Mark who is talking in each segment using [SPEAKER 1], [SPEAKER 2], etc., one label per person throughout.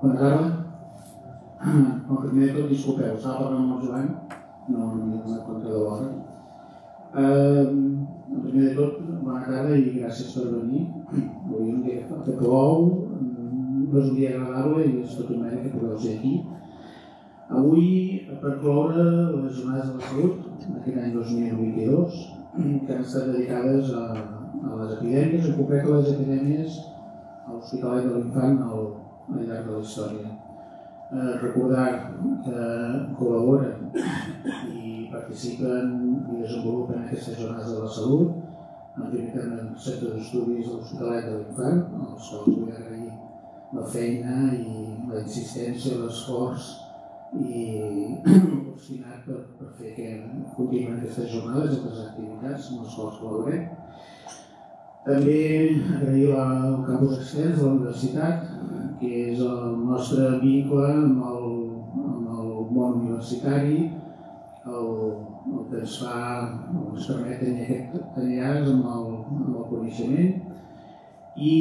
[SPEAKER 1] Bona tarda. Primer de tot, disculpeu, estava parlant amb el Joan, no m'he donat compte de l'hora. Primer de tot, bona tarda i gràcies per venir. Avui un dia que plou, no és un dia agradable i és tot un mèrit que podeu ser aquí. Avui, per cloure les jornades de la salut d'aquest any 2022, que han estat dedicades a les epidèmies, en concret a les epidèmies a l'Hospitalet de l'Infant al llarg de la història. Recordar que col·laboren i participen i desenvolupen aquestes jornades de la salut, en primer terme en el Centre d'Estudis de l'Hospitalet de l'Infant, als quals vull agrair la feina i la insistència, l'esforç i l'obstinat per fer que continuïn aquestes jornades i aquestes activitats amb les quals col·laborem. També agrair el campus extens de la universitat, que és el nostre vincle amb el món universitari, el que ens permet tenir aquest enllaç amb el coneixement i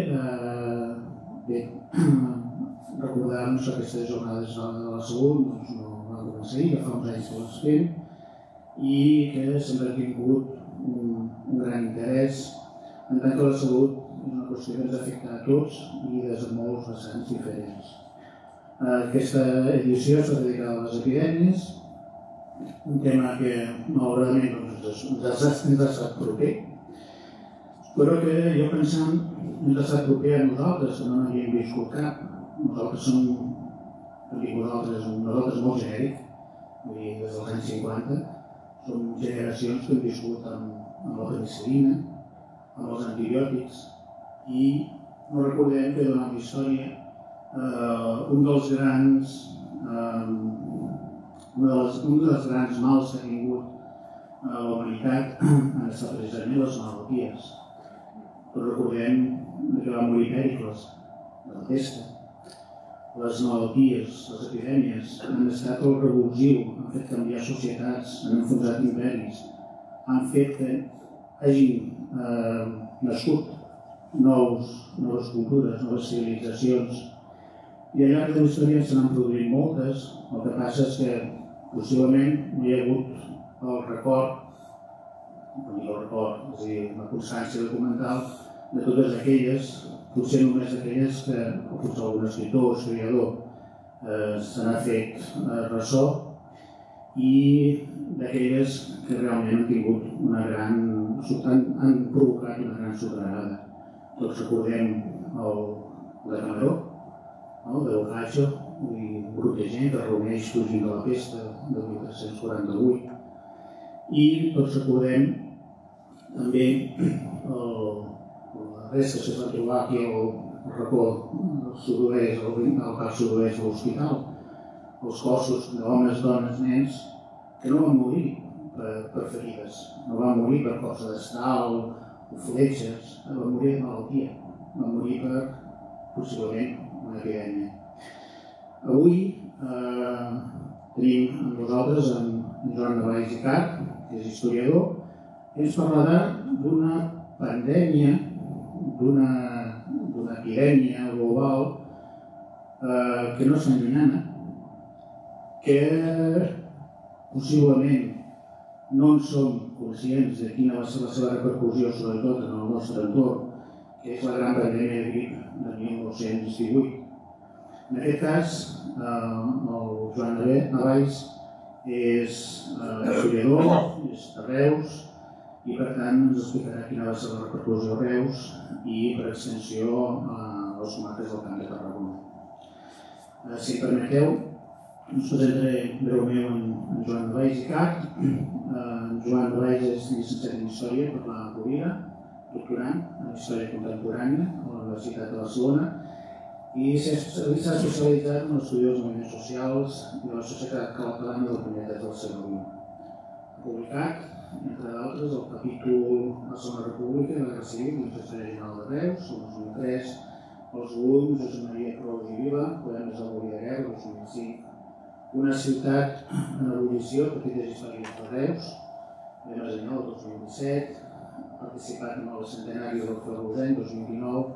[SPEAKER 1] bé, recordar-nos que aquestes jornades de la salut no van començar ahir, ja fa uns anys que les fem i que sempre ha tingut un gran interès en tant que la salut és una qüestió que ens afecta a tots i des de molts vessants diferents. Aquesta edició està dedicada a les epidèmies, un tema que malauradament ens ha estat proper, però que jo pensant ens ha estat proper a nosaltres, que no n'havíem viscut cap. Nosaltres som, dic nosaltres molt genèric, vull dir, des dels anys 50, som generacions que hem viscut amb la penicil·lina, amb els antibiòtics, i no recordem que durant la història un dels grans mals que ha tingut la humanitat han estat precisament les malalties. Però recordem que va morir Pèricles de la pesta. Les malalties, les epidèmies, han estat el revulsiu, han fet canviar societats, han enfonsat imperis, han fet que hagin nascut noves cultures, noves civilitzacions. I al llarg de la història se n'han produït moltes, el que passa és que possiblement no hi ha hagut el record, és a dir, la constància documental de totes aquelles, potser només aquelles que potser algun escriptor o historiador se n'ha fet ressò i d'aquelles que realment han provocat una gran sotragada. Tots recordem el de Camaró, de Boccaccio, un grup de gent que es reuneix fugint de la pesta de 1348 i tots recordem també les restes que es van trobar aquí al racó sud-oest, al parc sud-oest de l'hospital, els cossos d'homes, dones, nens, que no van morir per ferides, no van morir per cops d'estal o fletxes, van morir de malaltia, van morir per possiblement una epidèmia. Avui tenim amb nosaltres en Joan Valls i Car, que és historiador, que ens parlarà d'una pandèmia, d'una epidèmia global que no és tan llunyana, que possiblement no en som conscients de quina va ser la seva repercussió, sobretot en el nostre entorn, que és la gran pandèmia de grip de 1918. En aquest cas, el Joan Valls és historiador, és de Reus, i per tant ens explicarà quina va ser la repercussió a Reus i per extensió a les comarques del Camp de Tarragona. Si em permeteu, us presentaré breument en Joan Valls i Car. En Joan Valls és llicenciat en Història per la Rovira, doctorant en Història Contemporània a la Universitat de Barcelona i s'ha especialitzat en l'estudi dels moviments socials i la societat catalana del primer terç del segle XX. Ha publicat, entre d'altres, el capítol La Segona República i la Guerra Civil de l'Inspecció General de Reus, el 2003, els volums Josep Maria Crous i Vila, Poemes del Morí de Guerra, el 2005, Una ciutat en ebullició, petites històries de Reus, Poemes Anyol, el 2017, ha participat en el centenari del Ferrosenc, 2019,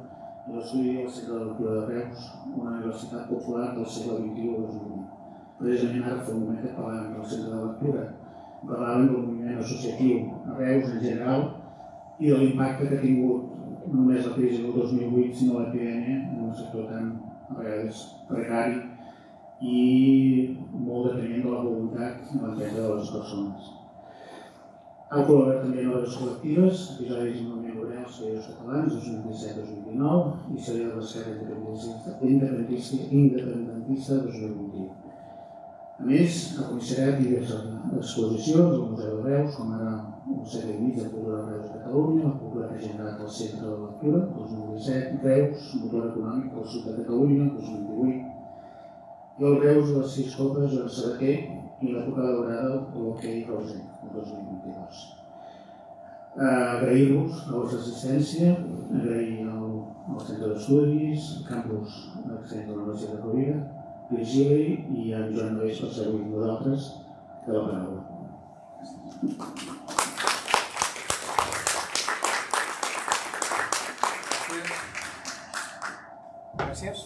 [SPEAKER 1] i l'estudi del Centre de Lectura de Reus, una universitat popular del segle XXI-2020. Precisament ara fa un moment que parlàvem del Centre de Lectura, parlàvem del moviment associatiu a Reus en general i de l'impacte que ha tingut no només la crisi del 2008 sinó l'epidèmia en un sector tan a vegades precari i molt depenent de la voluntat i l'entesa de les persones. Ha col·laborat també en obres col·lectives, episodis del moviment obrer als Països Catalans, 2017-2019, i sèrie de recerca independentista 2021. A més, ha considerat diverses exposicions al Museu de Reus, com ara el segle mig de Cultura de Reus de Catalunya, la cultura que ha generat el Centre de Lectura, 2017, Reus, motor econòmic del sud de Catalunya, 2018, i el Reus de les 6 copes de Sabater i l'època daurada de l'hoquei roser, el 2022. Agrair-vos la vostra assistència, agrair al Centre d'Estudis, al campus d'Accents de la Universitat de Rovira, Virgili i a Joan Nois per ser avui amb vosaltres de la paraula.
[SPEAKER 2] Gràcies.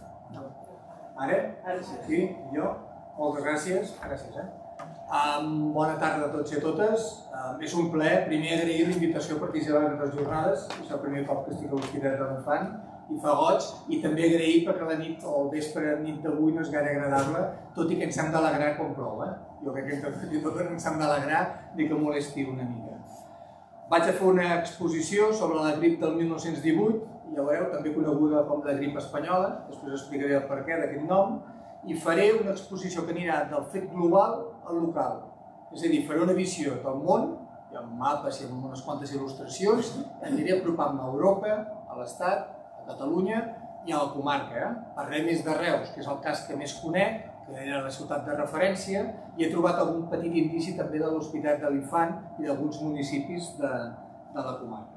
[SPEAKER 2] Ara? Sí, jo? Moltes gràcies. Gràcies. Bona tarda a tots i a totes. És un plaer, primer agrair l'invitació a participar en aquestes jornades. És el primer cop que estic a l'Hospitalet de l'Infant i fa goig. I també agrair perquè la nit o el vespre nit d'avui no és gaire agradable, tot i que ens hem d'alegrar quan plou. Jo crec que entre tots ens hem d'alegrar de que molesti una mica. Vaig a fer una exposició sobre la grip del 1918, ja veureu, també coneguda com la grip espanyola, després explicaré el perquè d'aquest nom, i faré una exposició que anirà del fet global al local. És a dir, faré una visió del món, hi ha mapes i unes quantes il·lustracions, aniré apropant-me a Europa, a l'Estat, a Catalunya i a la comarca. Parlaré més de Reus, que és el cas que més conec, que era la ciutat de referència, i he trobat algun petit indici també de l'Hospitalet de l'Infant i d'alguns municipis de la comarca.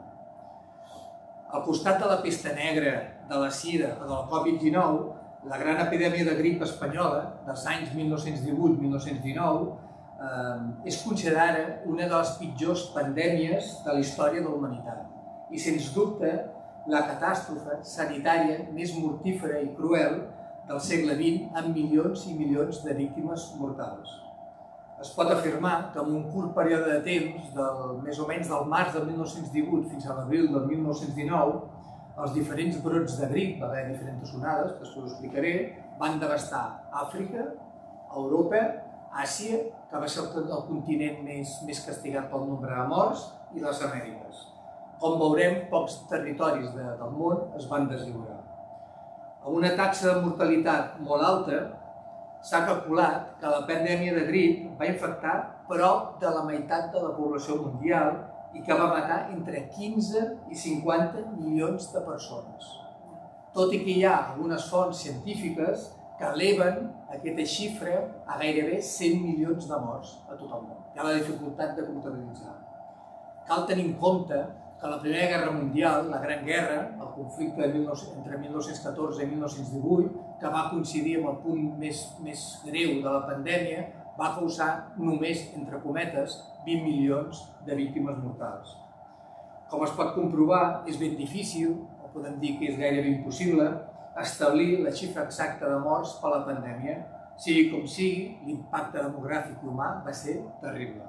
[SPEAKER 2] Al costat de la pesta negra, de la sida o de la Covid-19, la gran epidèmia de grip espanyola dels anys 1918-1919 és considerada una de les pitjors pandèmies de la història de la humanitat i, sens dubte, la catàstrofe sanitària més mortífera i cruel del segle XX amb milions i milions de víctimes mortals. Es pot afirmar que en un curt període de temps, més o menys del març del 1918 fins a l'abril del 1919, els diferents brots de grip, va haver diferents onades, que després ho explicaré, van devastar Àfrica, Europa, Àsia, que va ser el continent més castigat pel nombre de morts, i les Amèriques. Com veurem, pocs territoris del món es van deslliurar. Amb una taxa de mortalitat molt alta, s'ha calculat que la pandèmia de grip va infectar prop de la meitat de la població mundial i que va matar entre 15 i 50 milions de persones. Tot i que hi ha algunes fonts científiques que eleven aquesta xifra a gairebé 100 milions de morts a tot el món. Hi ha la dificultat de comptabilitzar. Cal tenir en compte que la Primera Guerra Mundial, la Gran Guerra, el conflicte entre 1914 i 1918, que va coincidir amb el punt més greu de la pandèmia, va causar només, entre cometes, 20 milions de víctimes mortals. Com es pot comprovar, és ben difícil, o podem dir que és gairebé impossible, establir la xifra exacta de morts per la pandèmia. Sigui com sigui, l'impacte demogràfic i humà va ser terrible.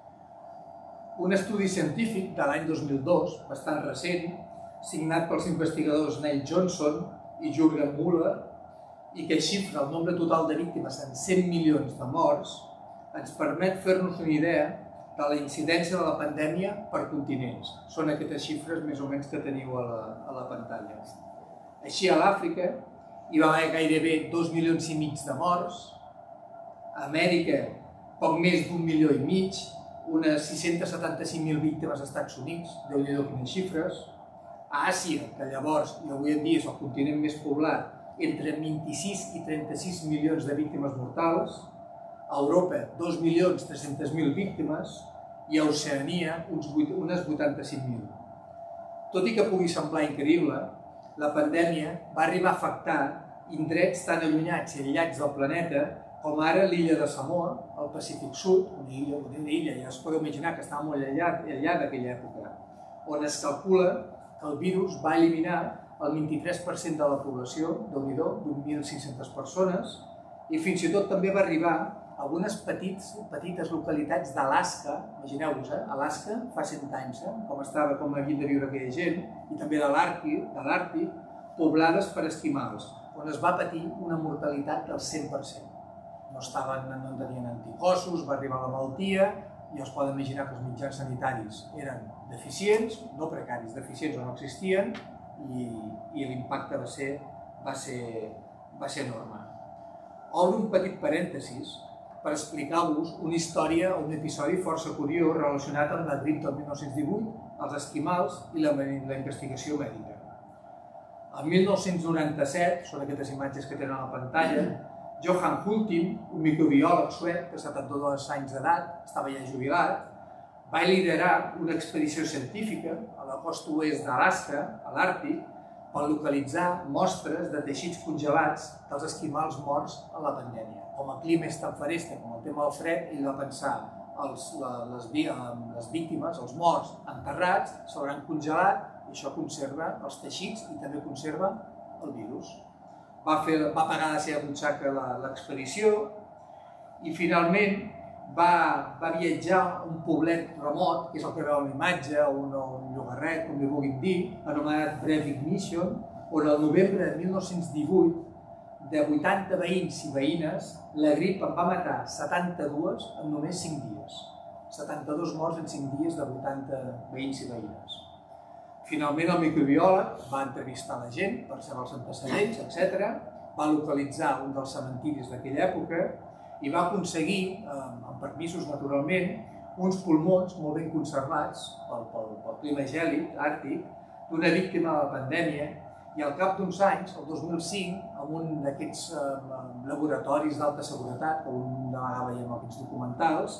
[SPEAKER 2] Un estudi científic de l'any 2002, bastant recent, signat pels investigadors Neil Johnson i Jürgen Müller, i que xifra el nombre total de víctimes en 100 milions de morts, ens permet fer-nos una idea de la incidència de la pandèmia per continents. Són aquestes xifres més o menys que teniu a la pantalla. Així, a l'Àfrica hi va haver gairebé 2,5 milions de morts, a Amèrica poc més d'1,5 milions, unes 675.000 víctimes als Estats Units, Déu-n'hi-do quines xifres, a Àsia, que llavors i avui en dia és el continent més poblat, entre 26 i 36 milions de víctimes mortals, a Europa 2.300.000 víctimes i a Oceania unes 85.000. Tot i que pugui semblar increïble, la pandèmia va arribar a afectar indrets tan allunyats i aïllats del planeta com ara l'illa de Samoa, al Pacífic Sud, una illa, ja es podeu imaginar que estava molt aïllada aquella època, on es calcula que el virus va eliminar el 23% de la població, Déu-n'hi-do, 1.500 persones, i fins i tot també va arribar a algunes petites localitats d'Alaska, imagineu-vos, Alaska fa 100 anys, com havien de viure aquella gent, i també de l'Àrtic, poblades per esquimals, on es va patir una mortalitat del 100%. No tenien anticossos, va arribar la malaltia, i us poden imaginar que els mitjans sanitaris eren deficients, no precaris, deficients o no existien, i l'impacte va ser enorme. Obro un petit parèntesis per explicar-vos una història, un episodi força curiós relacionat amb la grip del 1918, els esquimals i la investigació mèdica. El 1997, són aquestes imatges que tenen a la pantalla, Johan Hultin, un microbiòleg suec de 72 anys d'edat, estava ja jubilat, va liderar una expedició científica a la costa oest d'Alaska, a l'Àrtic, per localitzar mostres de teixits congelats dels esquimals morts a la pandèmia. Com el clima és tan feresta com el tema del fred, ell va pensar les víctimes, els morts enterrats, s'hauran congelat i això conserva els teixits i també conserva el virus. Va pagar la seva butxaca l'expedició i finalment va viatjar a un poblet remot, que és el que veu en l'imatge, un llogarret, com li vulguin dir, anomenat Breivik Mission, on el novembre de 1918, de 80 veïns i veïnes, la grip en va matar 72 en només 5 dies. 72 morts en 5 dies de 80 veïns i veïnes. Finalment el microbiòleg va entrevistar la gent per saber els antecedents, etc. Va localitzar un dels cementiris d'aquella època i va aconseguir, amb permisos naturalment, uns pulmons molt ben conservats pel clima gèlid, àrtic, d'una víctima de la pandèmia, i al cap d'uns anys, el 2005, en un d'aquests laboratoris d'alta seguretat, que un de vegades veiem aquests documentals,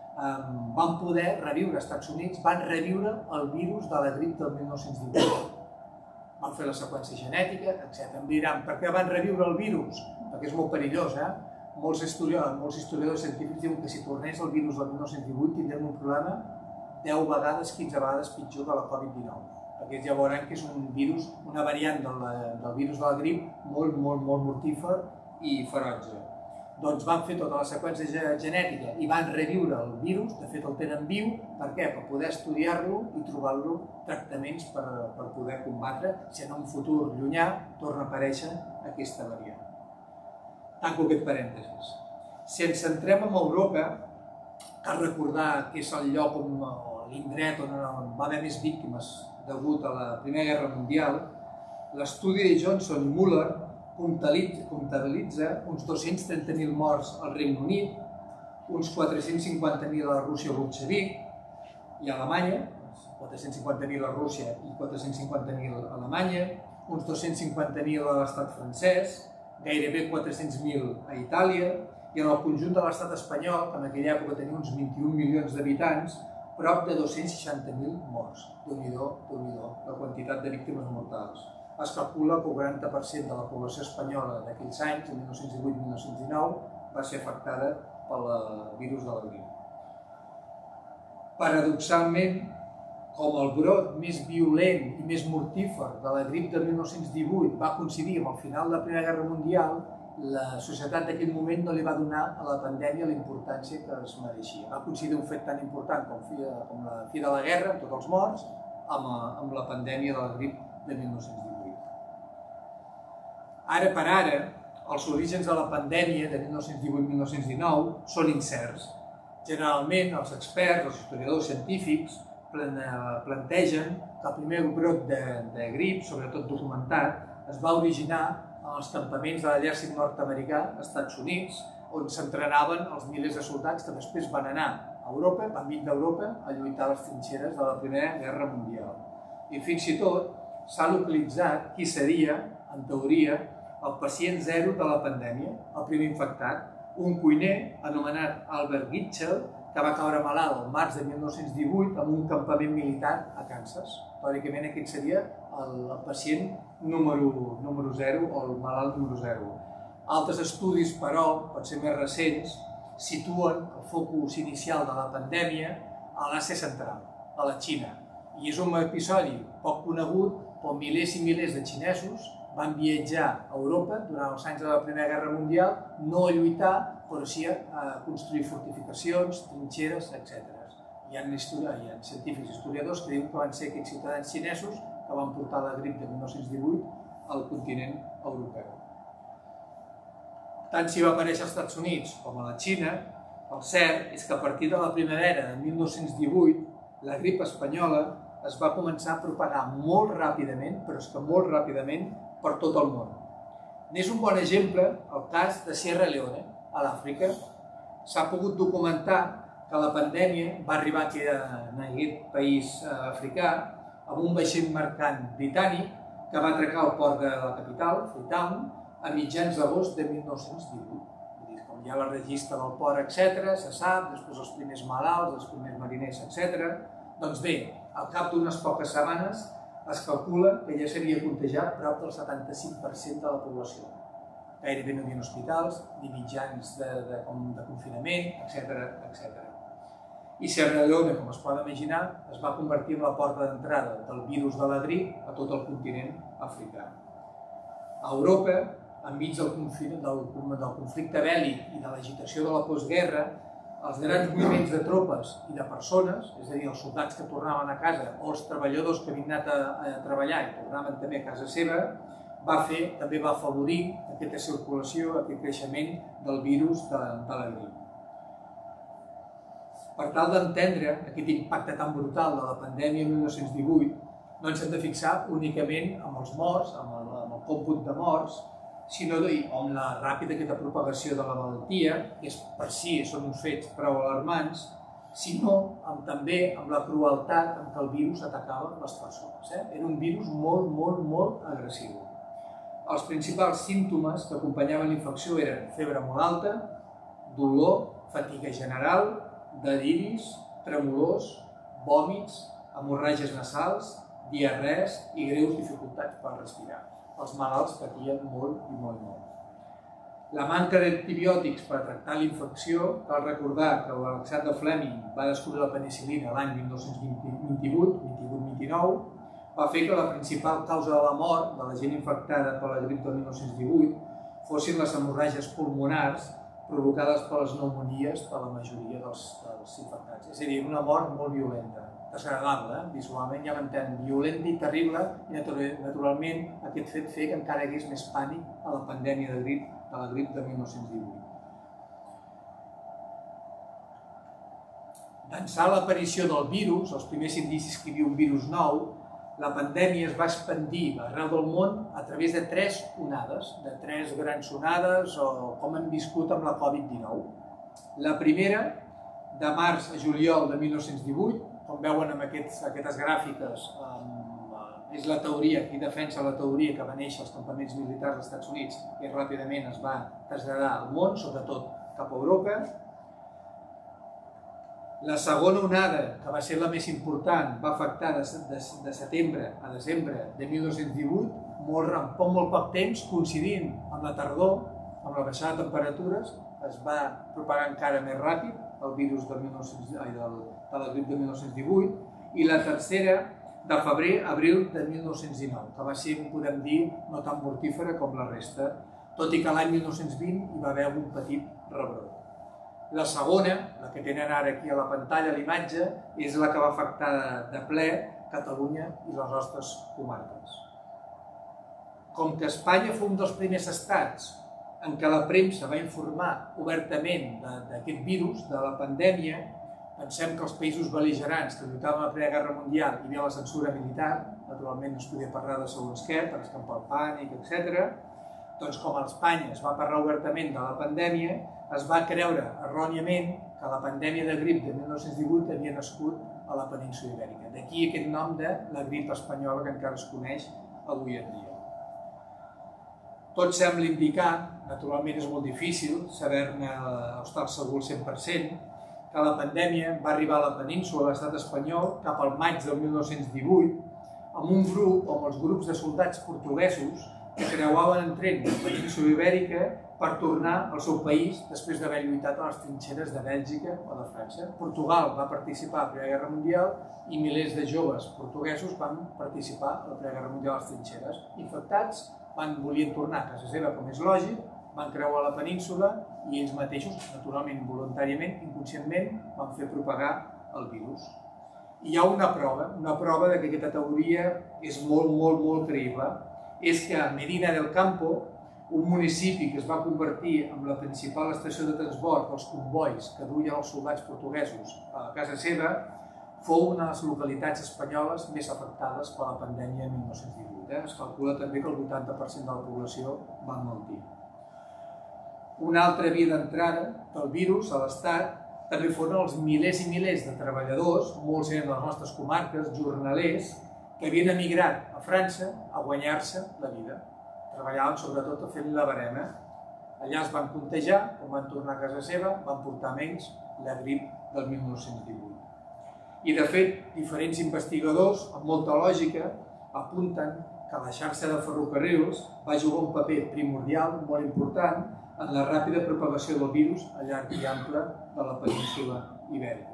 [SPEAKER 2] van poder reviure als Estats Units, van reviure el virus de la grip del 1918. Van fer la seqüència genètica, etc. Em diran, per què van reviure el virus? Perquè és molt perillós, Molts historiadors científics diuen que si tornés el virus del 1918 tindrem un problema 10 vegades, 15 vegades pitjor que la Covid-19. Perquè ja veuran que és un virus, una variant del virus de la grip molt mortífer i ferotge. Doncs van fer tota la seqüència genètica i van reviure el virus, de fet el tenen viu, per què? Per poder estudiar-lo i trobar-lo tractaments per poder combatre si en un futur llunyà torna a aparèixer aquesta variant. Tanco aquest parèntesis. Si ens centrem en Europa, cal recordar que és el lloc l'indret on va haver més víctimes degut a la Primera Guerra Mundial. L'estudi de Johnson i Muller comptabilitza uns 230.000 morts al Regne Unit, uns 450.000 a la Rússia bolxevic i a Alemanya, 450.000 a Rússia i 450.000 a Alemanya, uns 250.000 a l'estat francès, gairebé 400.000 a Itàlia, i en el conjunt de l'estat espanyol, que en aquella època tenia uns 21 milions d'habitants, prop de 260.000 morts. Déu-n'hi-do, la quantitat de víctimes mortals. Es calcula que el 40% de la població espanyola d'aquells anys, de 1918-1919, va ser afectada pel virus de la grip. Paradoxalment, com el brot més violent i més mortífer de la grip de 1918 va coincidir amb el final de la Primera Guerra Mundial, la societat d'aquell moment no li va donar a la pandèmia la importància que es mereixia. Va coincidir un fet tan important com la fi de la guerra, amb tots els morts, amb la pandèmia de la grip de 1918. Ara per ara, els orígens de la pandèmia de 1918-1919 són incerts. Generalment, els experts, els historiadors científics, plantegen que el primer brot de grip, sobretot documentat, es va originar als campaments de l'exèrcit nord-americà als Estats Units, on s'entrenaven els milers de soldats que després van anar a Europa, van venir d'Europa a lluitar a les trinxeres de la Primera Guerra Mundial. I fins i tot s'ha localitzat qui seria, en teoria, el pacient zero de la pandèmia, el primer infectat, un cuiner anomenat Albert Gitchell, que va caure malalt el març de 1918 en un campament militar a Kansas. Teòricament aquest seria el pacient número 0 o el malalt número 0. Altres estudis, però, potser més recents, situen el focus inicial de la pandèmia a l'Àsia Central, a la Xina. I és un episodi poc conegut però milers i milers de xinesos van viatjar a Europa durant els anys de la Primera Guerra Mundial, no a lluitar, però sí a construir fortificacions, trinxeres, etc. Hi ha científics i historiadors que diuen que van ser aquests ciutadans xinesos que van portar la grip de 1918 al continent europeu. Tant si va aparèixer als Estats Units com a la Xina, el cert és que a partir de la primavera de 1918 la grip espanyola es va començar a propagar molt ràpidament, però és que molt ràpidament, per tot el món. N'és un bon exemple el cas de Sierra Leone, a l'Àfrica. S'ha pogut documentar que la pandèmia va arribar aquí en aquest país africà amb un vaixell mercant britànic que va atracar al port de la capital, Freetown, a mitjans d'agost de 1918. Com hi ha la registre del port, etc., se sap, després els primers malalts, els primers mariners, etc. Doncs bé, al cap d'unes poques setmanes es calcula que ja s'havia contagiat prop del 75% de la població. Gairebé no hi havia hospitals, ni mitjans de confinament, etc. I Sierra Leone, com es pot imaginar, es va convertir en la porta d'entrada del virus de la grip a tot el continent africà. A Europa, enmig del conflicte bèl·lic i de l'agitació de la postguerra, els grans moviments de tropes i de persones, és a dir, els soldats que tornaven a casa o els treballadors que havien anat a treballar i tornaven també a casa seva, també va afavorir aquesta circulació, aquest creixement del virus de la grip. Per tal d'entendre aquest impacte tan brutal de la pandèmia 1918, no ens hem de fixar únicament en els morts, en el còmput de morts, sinó amb la ràpida propagació de la malaltia, que per si són uns fets prou alarmants, sinó també amb la crueltat amb què el virus atacava les persones. Era un virus molt, molt, molt agressiu. Els principals símptomes que acompanyaven la infecció eren febre molt alta, dolor, fatiga general, deliris, tremolors, vòmits, hemorràgies nasals, diarrees i greus dificultats per respirar. Els malalts patien molt i molt. La manca d'antibiòtics per tractar la infecció, cal recordar que l'Alexander Fleming va descobrir la penicil·lina l'any 1928-29, va fer que la principal causa de la mort de la gent infectada per la grip del 1918 fossin les hemorràgies pulmonars provocades per les pneumonies de la majoria dels infectats. És a dir, una mort molt violenta, desagradable, visualment ja m'entén, violenta i terrible, i naturalment aquest fet feia que encara hi hagués més pànic a la pandèmia de la grip de 1918. D'ençà l'aparició del virus, els primers indicis que hi havia un virus nou, la pandèmia es va expandir arreu del món a través de 3 onades, de 3 grans onades, o com hem viscut amb la Covid-19. La primera, de març a juliol de 1918, com veuen en aquestes gràfiques, és la teoria, qui defensa la teoria que va néixer als campaments militars dels Estats Units i ràpidament es va traslladar al món, sobretot cap a Europa. La segona onada, que va ser la més important, va afectar de setembre a desembre de 1918, molt poc temps, coincidint amb la tardor, amb la baixada de temperatures, es va propagar encara més ràpid el virus de la grip de 1918, i la tercera, de febrer a abril de 1919, que va ser, podem dir, no tan mortífera com la resta, tot i que l'any 1920 hi va haver un petit rebrot. La segona, la que tenen ara aquí a la pantalla, l'imatge, és la que va afectar de ple Catalunya i les nostres comarques. Com que Espanya fou un dels primers estats en què la premsa va informar obertament d'aquest virus, de la pandèmia, pensem que els països bel·ligerants que lluitaven a la Primera Guerra Mundial hi havia la censura militar, naturalment no es podia parlar de segons què, per escampar el pànic, etc. Doncs com a Espanya es va parlar obertament de la pandèmia, es va creure erròniament que la pandèmia de grip de 1918 havia nascut a la península Ibèrica. D'aquí aquest nom de la grip espanyola que encara es coneix avui en dia. Tot sembla indicar, naturalment és molt difícil saber-ne o estar segur al 100%, que la pandèmia va arribar a la península de l'estat espanyol cap al maig del 1918 amb un grup, amb els grups de soldats portuguesos que creuaven en tren la península Ibèrica per tornar al seu país després d'haver lluitat a les trinxeres de Bèlgica o de França. Portugal va participar a la Primera Guerra Mundial i milers de joves portuguesos van participar a la Primera Guerra Mundial a les trinxeres. Infectats, volien tornar a casa seva, com és lògic, van creuar la península i ells mateixos, naturalment, involuntàriament, inconscientment, van fer propagar el virus. I hi ha una prova de que aquesta teoria és molt creïble, és que a Medina del Campo, un municipi que es va convertir en la principal estació de transport dels convois que duien els soldats portuguesos a casa seva, fou una de les localitats espanyoles més afectades per la pandèmia de 1918. Es calcula també que el 80% de la població va emmalaltir. Una altra via d'entrada del virus a l'Estat també foren els milers i milers de treballadors, molts eren de les nostres comarques, jornalers, que havien emigrat a França a guanyar-se la vida. Treballaven sobretot fent la barema. Allà es van contagiar, quan van tornar a casa seva, van portar amb ells la grip del 1918. I de fet, diferents investigadors, amb molta lògica, apunten que la xarxa de ferrocarrils va jugar un paper primordial, molt important, en la ràpida propagació del virus a llarg i ample de la península Ibèrica.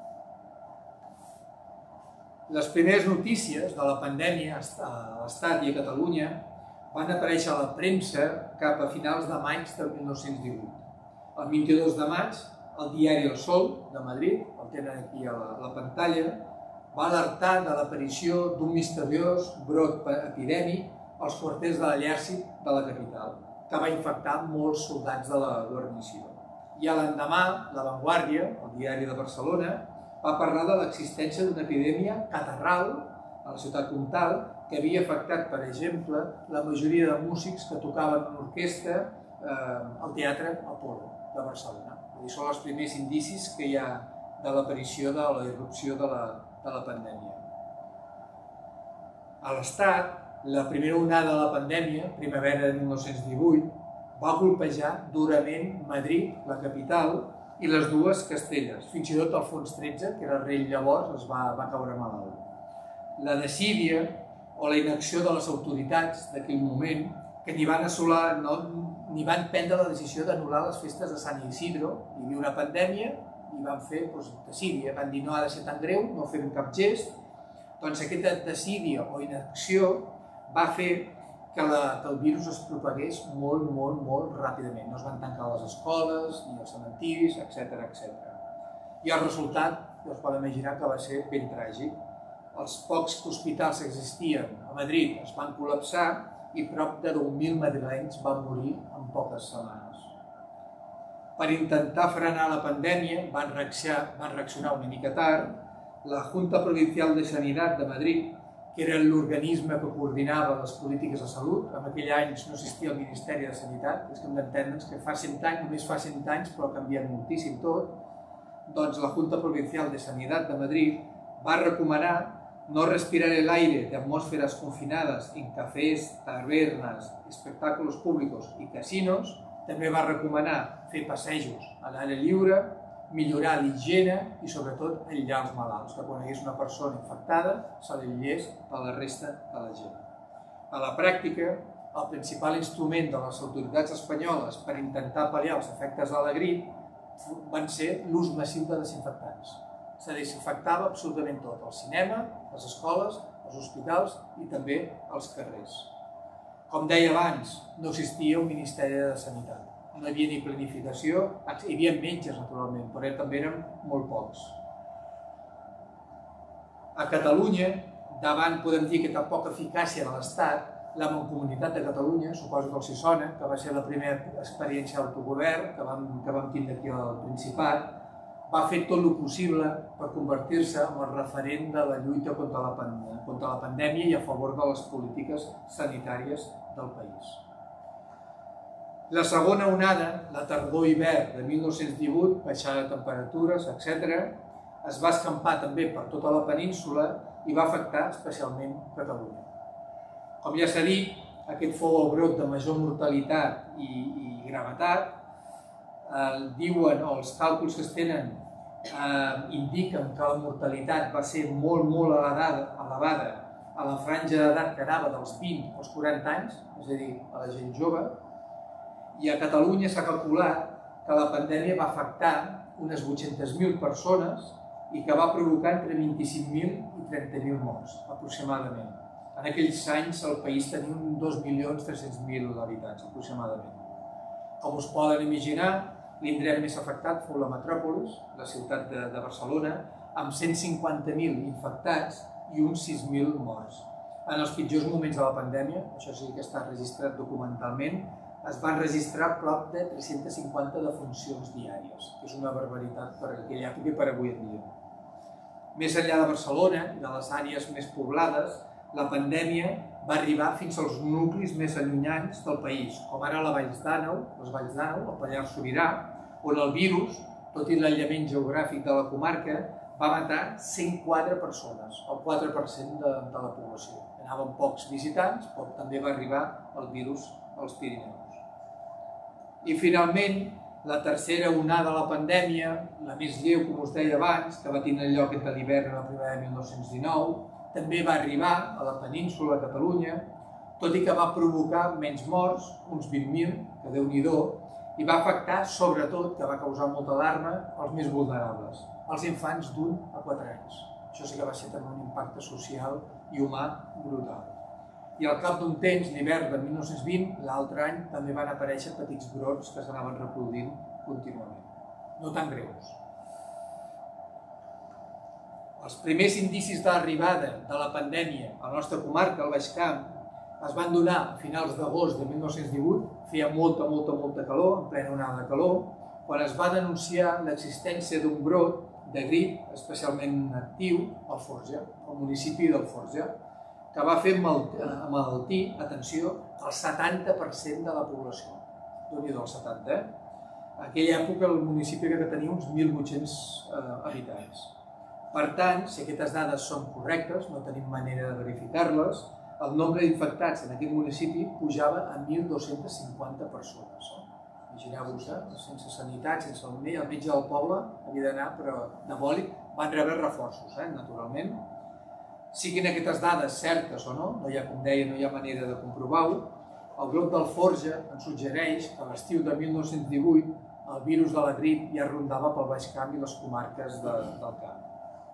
[SPEAKER 2] Les primeres notícies de la pandèmia a l'Estat i a Catalunya van aparèixer a la premsa cap a finals de maig del 1918. El 22 de maig, el diari El Sol, de Madrid, el tenen aquí a la pantalla, va alertar de l'aparició d'un misteriós brot epidèmic als quarters de l'exèrcit de la capital, que va infectar molts soldats de la guarnició. I a l'endemà, La Vanguardia, el diari de Barcelona, va parlar de l'existència d'una epidèmia catarral a la ciutat comtal que havia afectat, per exemple, la majoria de músics que tocaven en orquestra al Teatre Apolo de Barcelona. Són els primers indicis que hi ha de l'aparició de la irrupció de la pandèmia. A l'Estat, la primera onada de la pandèmia, primavera de 1918, va colpejar durament Madrid, la capital, i les dues Castelles. Fins i tot Alfons XIII, que era rei llavors, es va caure malalt. La desídia o la inacció de les autoritats d'aquell moment, que ni van prendre la decisió d'anul·lar les festes de Sant Isidro. Hi havia una pandèmia i van fer desídia. Van dir no ha de ser tan greu, no fem cap gest. Doncs aquesta desídia o inacció va fer que el virus es propagués molt ràpidament. No es van tancar les escoles, ni els cementiris, etc. I el resultat, ja us podeu imaginar que va ser ben tràgic. Els pocs hospitals que existien a Madrid es van col·lapsar i prop de 10.000 madrilenys van morir en poques setmanes. Per intentar frenar la pandèmia van reaccionar una mica tard. La Junta Provincial de Sanidad de Madrid, que era l'organisme que coordinava les polítiques de salut, en aquell any no existia el Ministeri de Sanitat, és que hem d'entendre'ns que fa 100 anys, només fa 100 anys, però ha canviat moltíssim tot, doncs la Junta Provincial de Sanidad de Madrid va recomanar no respirar el aire de atmósferas confinadas en cafés, tabernes, espectáculos públicos i casinos. També va recomanar fer passejos a l'aire lliure, millorar l'higiene i, sobretot, aïllar els malalts, que quan hi hagués una persona infectada se l'aïllés a la resta de la gent. A la pràctica, el principal instrument de les autoritats espanyoles per intentar pal·liar els efectes de la grip van ser l'ús massiu de desinfectants. Se desinfectava absolutament tot, el cinema, les escoles, els hospitals i també els carrers. Com deia abans, no existia un Ministeri de Sanitat. No hi havia ni planificació, hi havia metges, naturalment, però també eren molt pocs. A Catalunya, davant, podem dir, aquesta poca eficàcia de l'Estat, la Mancomunitat de Catalunya, suposo que els hi sona, que va ser la primera experiència d'autogovern que vam tindre aquí al Principat, va fer tot el possible per convertir-se en el referent de la lluita contra la pandèmia i a favor de les polítiques sanitàries del país. La segona onada, la tardor-hivern de 1918, baixada de temperatures, etc., es va escampar també per tota la península i va afectar especialment Catalunya. Com ja s'ha dit, aquest fou el brot de major mortalitat i gravetat. Diuen, o els càlculs que es tenen indiquen que la mortalitat va ser molt elevada a la franja d'edat que anava dels 20 als 40 anys, és a dir, a la gent jove, i a Catalunya s'ha calculat que la pandèmia va afectar unes 800.000 persones i que va provocar entre 25.000 i 30.000 morts, aproximadament. En aquells anys el país tenia uns 2.300.000 habitants, aproximadament. Com us poden imaginar, l'indret més afectat fou la metròpolis, la ciutat de Barcelona, amb 150.000 infectats i uns 6.000 morts. En els pitjors moments de la pandèmia, això sí que està registrat documentalment, es van registrar prop de 350 defuncions diàries, que és una barbaritat per aquella època i per avui en dia. Més enllà de Barcelona i de les àrees més poblades, la pandèmia va arribar fins als nuclis més allunyants del país, com ara les Valls d'Àneu, el Pallars Sobirà, on el virus, tot i l'aïllament geogràfic de la comarca, va matar 104 persones, el 4% de la població. Anaven pocs visitants, però també va arribar el virus als Pirineus. I finalment, la tercera onada de la pandèmia, la més lleu, com us deia abans, que va tenir lloc entre l'hivern i la primavera de 1919, també va arribar a la península de Catalunya, tot i que va provocar menys morts, uns 20.000, que Déu-n'hi-do, i va afectar, sobretot, que va causar molta alarma, els més vulnerables, els infants d'1 a 4 anys. Això sí que va ser també un impacte social i humà brutal. I al cap d'un temps, l'hivern de 1920, l'altre any, també van aparèixer petits brots que s'anaven reproduint contínuament. No tan greus. Els primers indicis de l'arribada de la pandèmia a la nostra comarca, al Baix Camp, es van donar a finals d'agost de 1918, feia molta calor, en plena onada de calor, quan es va denunciar l'existència d'un brot de grip especialment actiu al Forja, al municipi d'Alforja, que va fer emmalaltir, atenció, el 70% de la població. Déu-n'hi-do, el 70, En aquella època el municipi que tenia uns 1.800 habitants. Per tant, si aquestes dades són correctes, no tenim manera de verificar-les, el nombre d'infectats en aquest municipi pujava a 1.250 persones. Imagineu-vos, sense sanitat, sense el metge del poble havia d'anar, però de bòlic van rebre reforços, naturalment. Siguin aquestes dades certes o no, com deia, no hi ha manera de comprovar-ho, el grup d'Alforja ens suggereix que a l'estiu de 1918 el virus de la grip ja rondava pel Baix Camp i les comarques del camp.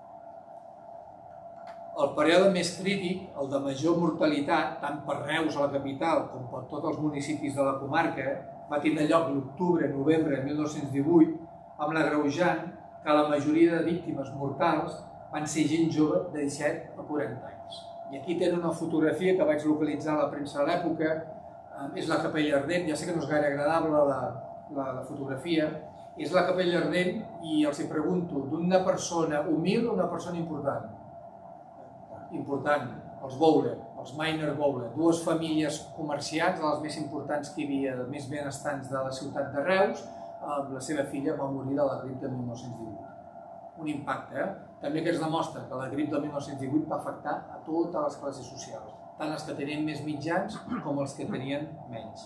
[SPEAKER 2] El període més crític, el de major mortalitat, tant per Reus a la capital com per tots els municipis de la comarca, va tindre lloc l'octubre-novembre de 1918, amb l'agreujant que la majoria de víctimes mortals van ser gent jove de 17 a 40 anys. I aquí tenen una fotografia que vaig localitzar a la premsa de l'època, és la Capella Ardent, ja sé que no és gaire agradable la fotografia, és la Capella Ardent i els pregunto, d'una persona humil o una persona important? Important, els Bowler, els Miner Bowler, dues famílies comerciants, les més importants que hi havia, més benestants de la ciutat de Reus, la seva filla va morir de la grip de 1918. Un impacte, també que es demostra que la grip de 1918 va afectar a totes les classes socials, tant els que tenien més mitjans com els que tenien menys.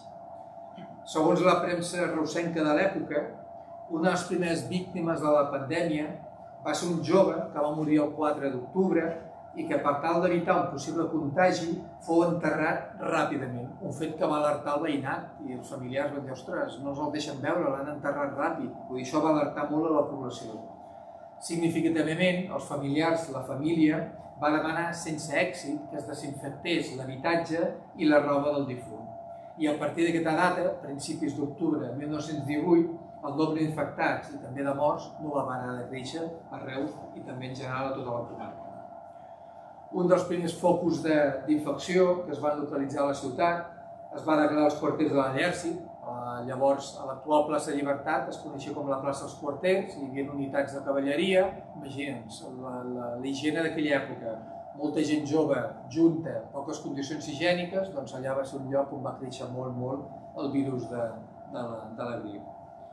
[SPEAKER 2] Segons la premsa reusenca de l'època, una de les primeres víctimes de la pandèmia va ser un jove que va morir el 4 d'octubre i que per tal d'evitar un possible contagi fou enterrat ràpidament, un fet que va alertar el veïnat i els familiars van dir, ostres, no els el deixen veure, l'han enterrat ràpid. Això va alertar molt a la població. Significativament, els familiars, la família, va demanar sense èxit que es desinfectés l'habitatge i la roba del difunt. I a partir d'aquesta data, principis d'octubre de 1918, el nombre d'infectats i també de morts no va parar de créixer a Reus i també en general a tota la comarca. Un dels primers focus d'infecció que es van localitzar a la ciutat es va declarar als quarters de l'Exèrcit. Llavors, a l'actual plaça Llibertat es coneixia com la plaça dels quarters, hi havia unitats de cavalleria. Imagina'ns, la higiene d'aquella època, molta gent jove, junta, poques condicions higièniques, doncs allà va ser un lloc on va créixer molt el virus de la grip.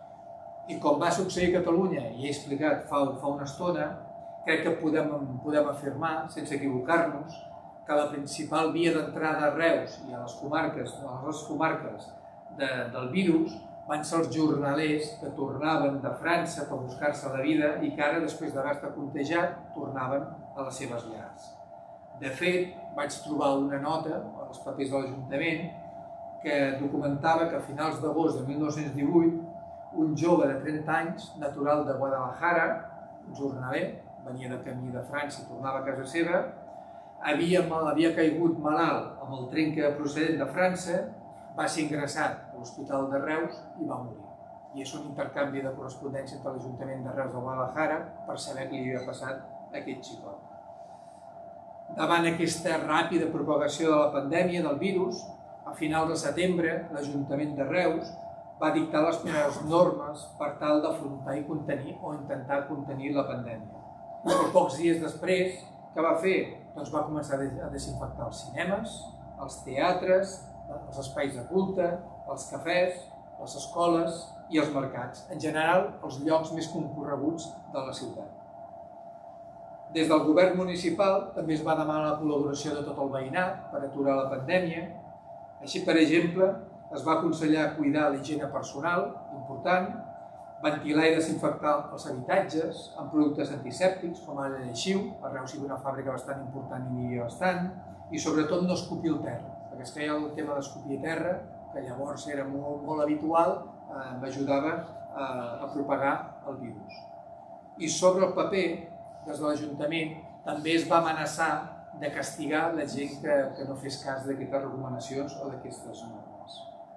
[SPEAKER 2] I com va succeir a Catalunya, i he explicat fa una estona, crec que podem afirmar, sense equivocar-nos, que la principal via d'entrada a Reus i a les comarques del virus van ser els jornalers que tornaven de França per buscar-se la vida i que ara, després d'haver-se contagiat, tornaven a les seves llars. De fet, vaig trobar una nota als papers de l'Ajuntament que documentava que a finals d'agost de 1918 un jove de 30 anys, natural de Guadalajara, un jornaler, venia de camí de França i tornava a casa seva, havia caigut malalt amb el tren procedent de França, va ser ingressat a l'Hospital de Reus i va morir. I és un intercanvi de correspondència entre l'Ajuntament de Reus de Guadalajara per saber què li havia passat a aquest xicot. Davant aquesta ràpida propagació de la pandèmia del virus, a finals de setembre, l'Ajuntament de Reus va dictar les primeres normes per tal d'afrontar i contenir o intentar contenir la pandèmia. Però pocs dies després, què va fer? Doncs va començar a desinfectar els cinemes, els teatres, els espais de culte, els cafès, les escoles i els mercats, en general els llocs més concorreguts de la ciutat. Des del govern municipal també es va demanar la col·laboració de tot el veïnat per aturar la pandèmia. Així, per exemple, es va aconsellar cuidar la higiene personal, important, ventilar i desinfectar els habitatges amb productes antisèptics, com ara lleixiu, a Reus hi havia una fàbrica bastant important i n'hi havia bastant, i sobretot no escopir el terra, perquè es feia el tema d'escopir terra, que llavors era molt habitual, m'ajudava a propagar el virus. I sobre el paper, des de l'Ajuntament, també es va amenaçar de castigar la gent que no fes cas d'aquestes recomanacions o d'aquestes normes.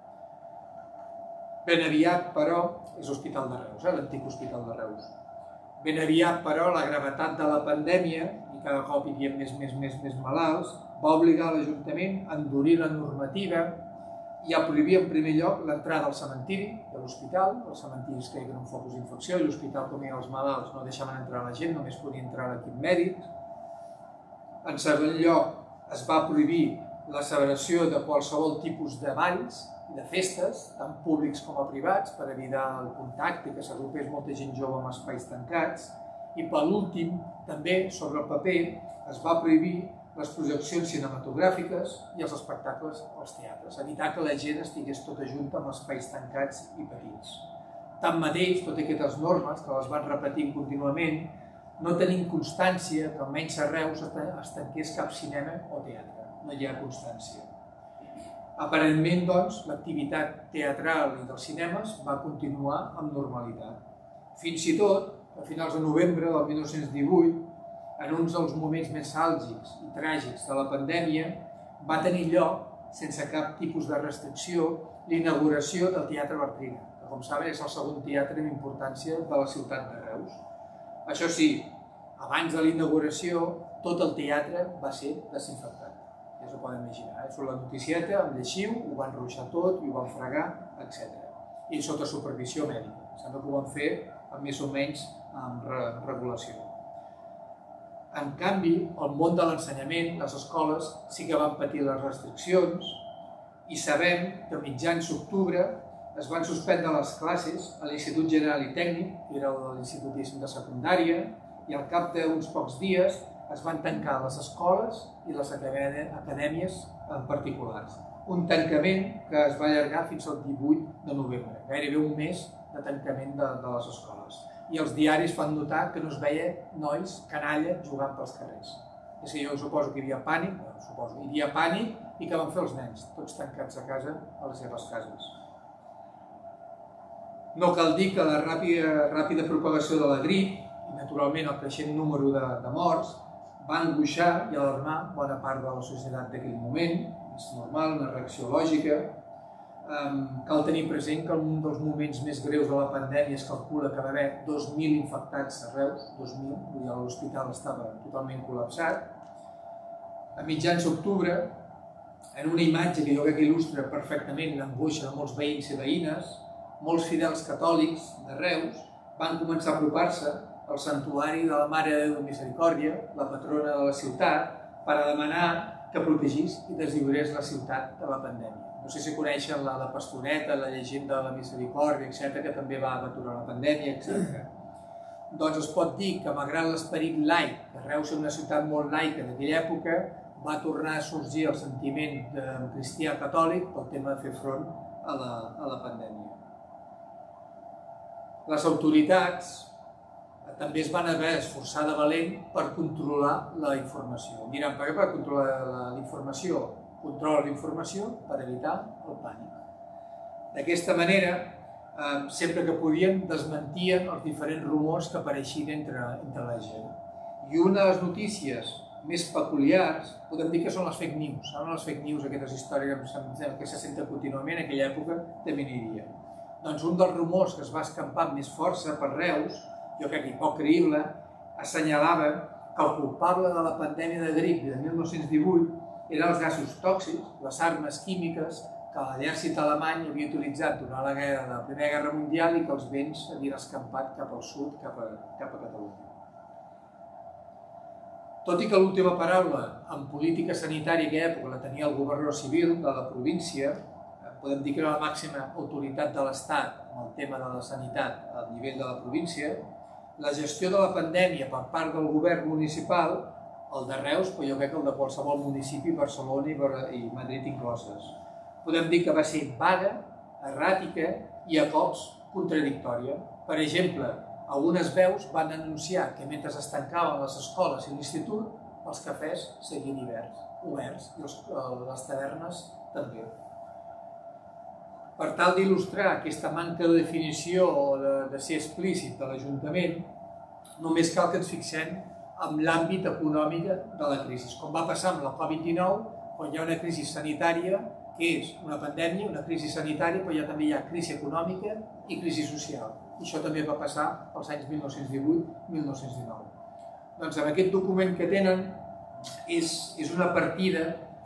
[SPEAKER 2] Ben aviat, però, és l'Hospital de Reus, l'antic Hospital de Reus. Ben aviat, però, la gravetat de la pandèmia, i cada cop hi havia més malalts, va obligar l'Ajuntament a endurir la normativa i a prohibir en primer lloc l'entrada al cementiri de l'hospital. Els cementiris caiguen en focus d'infecció i l'hospital, com els malalts, no deixaven entrar la gent, només podia entrar l'equip mèdic. En segon lloc, es va prohibir la celebració de qualsevol tipus de balls i de festes, tant públics com a privats, per evitar el contacte i que s'agrupés molta gent jove en espais tancats. I per últim, també, sobre el paper, es va prohibir les projeccions cinematogràfiques i els espectacles als teatres, evitar que la gent estigués tota junta en espais tancats i petits. Tanmateix, totes aquestes normes, que les van repetint contínuament, no tenim constància que almenys a Reus es tanqués cap cinema o teatre. No hi ha constància. Aparentment, doncs, l'activitat teatral i dels cinemes va continuar amb normalitat. Fins i tot, a finals de novembre del 1918, en uns dels moments més àlgics i tràgics de la pandèmia, va tenir lloc, sense cap tipus de restricció, l'inauguració del Teatre Bartrina, que, com saben, és el segon teatre amb importància de la ciutat de Reus. Això sí, abans de la inauguració, tot el teatre va ser desinfectat. Ja s'ho poden imaginar. Surt la noticieta amb lleixiu, ho van ruixar tot, ho van fregar, etc. I sota supervisió mèdica. Sembla que ho van fer amb més o menys amb regulació. En canvi, el món de l'ensenyament, les escoles, sí que van patir les restriccions i sabem que a mitjans d'octubre es van suspendre les classes a l'Institut General i Tècnic, que era l'Institut de Secundària, i al cap d'uns pocs dies es van tancar les escoles i les acadèmies particulars. Un tancament que es va allargar fins al 18 de novembre, gairebé un mes de tancament de les escoles. I els diaris fan notar que no es veia nois canalla jugant pels carrers. És que jo suposo que hi havia pànic, i què van fer els nens? Tots tancats a casa, a les seves cases. No cal dir que la ràpida propagació de la grip i, naturalment, el creixent número de morts va angoixar i alarmar bona part de la societat d'aquell moment. És normal, una reacció lògica. Cal tenir present que en un dels moments més greus de la pandèmia es calcula que va haver 2.000 infectats a Reus, 2.000, l'hospital estava totalment col·lapsat. A mitjans d'octubre, en una imatge que jo crec que il·lustra perfectament l'angoixa de molts veïns i veïnes, molts fidels catòlics de Reus van començar a apropar-se al santuari de la Mare de Déu de Misericòrdia, la patrona de la ciutat, per a demanar que protegís i deslliurés la ciutat de la pandèmia. No sé si coneixen la Pastoreta, la llegenda de la Misericòrdia, etc., que també va aturar la pandèmia, etc. Doncs es pot dir que, malgrat l'esperit laic, que Reus és una ciutat molt laica d'aquella època, va tornar a sorgir el sentiment cristià catòlic pel tema de fer front a la pandèmia. Les autoritats, també es van haver d'esforçar de valent per controlar la informació. Diran, per què per controlar la informació? Controla la informació per evitar el pànic. D'aquesta manera, sempre que podien, desmentien els diferents rumors que apareixien entre la gent. I una de les notícies més peculiars, podem dir que són les fake news. Ara les fake news, aquestes històries que se senten contínuament, en aquella època també n'hi havia. Doncs un dels rumors que es va escampar amb més força per Reus, jo crec que poc creïble, assenyalava que el culpable de la pandèmia de grip de 1918 eren els gasos tòxics, les armes químiques que l'exèrcit alemany havia utilitzat durant la Primera Guerra Mundial i que els vents havien escampat cap al sud, cap a Catalunya. Tot i que l'última paraula en política sanitària en aquella època la tenia el governador civil de la província, podem dir que era la màxima autoritat de l'Estat en el tema de la sanitat a nivell de la província, la gestió de la pandèmia per part del govern municipal, el de Reus, però jo crec que el de qualsevol municipi, Barcelona i Madrid incloses. Podem dir que va ser vaga, erràtica i a cops contradictòria. Per exemple, algunes veus van anunciar que mentre es tancaven les escoles i l'institut, els cafès seguien oberts i les tavernes també. Per tal d'il·lustrar aquesta manca de definició o de ser explícit de l'Ajuntament, només cal que ens fixem en l'àmbit econòmic de la crisi. Com va passar amb la Covid-19, quan hi ha una crisi sanitària, que és una pandèmia, una crisi sanitària, però també hi ha crisi econòmica i crisi social. I això també va passar als anys 1918-1919. Doncs en aquest document que tenen és una partida.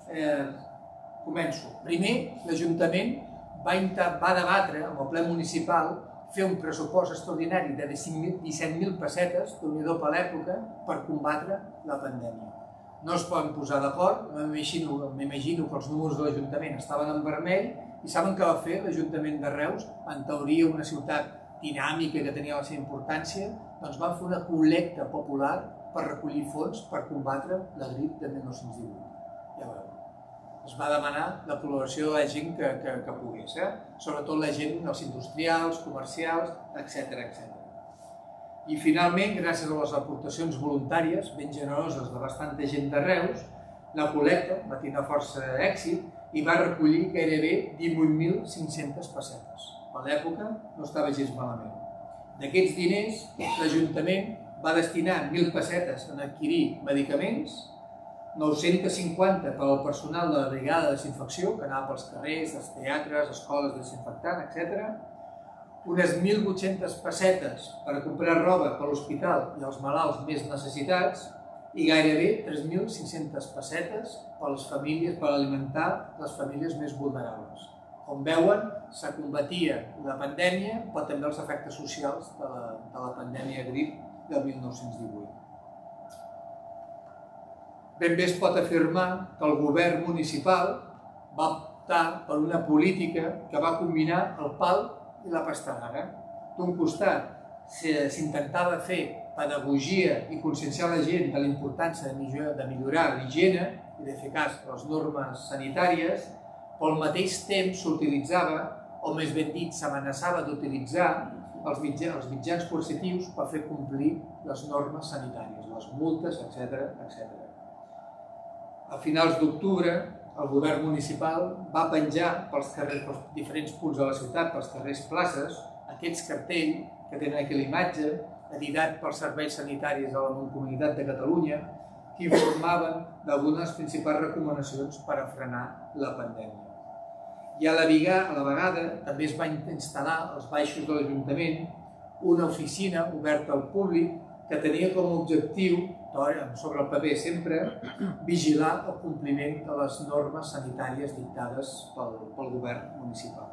[SPEAKER 2] Començo. Primer, l'Ajuntament va debatre amb el ple municipal fer un pressupost extraordinari de 17.000 pessetes, déu-n'hi-do per l'època, per combatre la pandèmia. No es poden posar d'acord, m'imagino que els números de l'Ajuntament estaven en vermell i saben què va fer l'Ajuntament de Reus, en teoria una ciutat dinàmica que tenia la seva importància, doncs van fer una col·lecta popular per recollir fons per combatre la grip de 1918. Ja veureu. Es va demanar la col·laboració de la gent que pogués, sobretot la gent, els industrials, comercials, etc. I finalment, gràcies a les aportacions voluntàries, ben generoses de bastanta gent de Reus, la col·lecta va tenir força èxit i va recollir gairebé 18.500 pessetes. A l'època no estava gens malament. D'aquests diners, l'Ajuntament va destinar 1.000 pessetes a adquirir medicaments, 950 per al personal de la brigada de desinfecció, que anava pels carrers, els teatres, escoles desinfectant, etc. Unes 1.800 pessetes per a comprar roba per l'hospital i els malalts més necessitats i gairebé 3.500 pessetes per les famílies, per alimentar les famílies més vulnerables. Com veuen, se combatia la pandèmia, però també els efectes socials de la pandèmia grip del 1918. Ben bé es pot afirmar que el govern municipal va optar per una política que va combinar el pal i la pastanaga. D'un costat, s'intentava fer pedagogia i conscienciar la gent de la importància de millorar l'higiene i de fer cas a les normes sanitàries, però al mateix temps s'utilitzava, o més ben dit, s'amenaçava d'utilitzar els mitjans coercitius per fer complir les normes sanitàries, les multes, etc. A finals d'octubre, el govern municipal va penjar pels diferents punts de la ciutat, pels carrers places, aquests cartells que tenen aquí la imatge, editat pels serveis sanitaris de la Mancomunitat de Catalunya, que informaven d'algunes de les principals recomanacions per a frenar la pandèmia. I a la vegada també es va instal·lar als baixos de l'Ajuntament una oficina oberta al públic que tenia com a objectiu, sobre el paper sempre, vigilar el compliment de les normes sanitàries dictades pel govern municipal.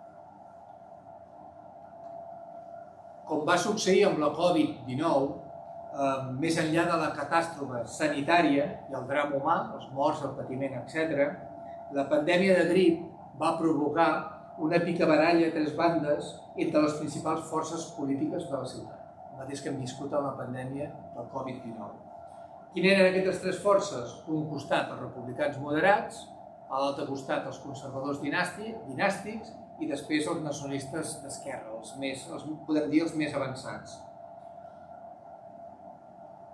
[SPEAKER 2] Com va succeir amb la Covid-19, més enllà de la catàstrofe sanitària i el drama humà, els morts, el patiment, etc., la pandèmia de grip va provocar una picabaralla a tres bandes entre les principals forces polítiques de la ciutat, el mateix que hem viscut en la pandèmia del Covid-19. Quines eren aquestes tres forces? Un costat els republicans moderats, a l'altre costat els conservadors dinàstics i després els nacionalistes d'esquerra, podem dir els més avançats.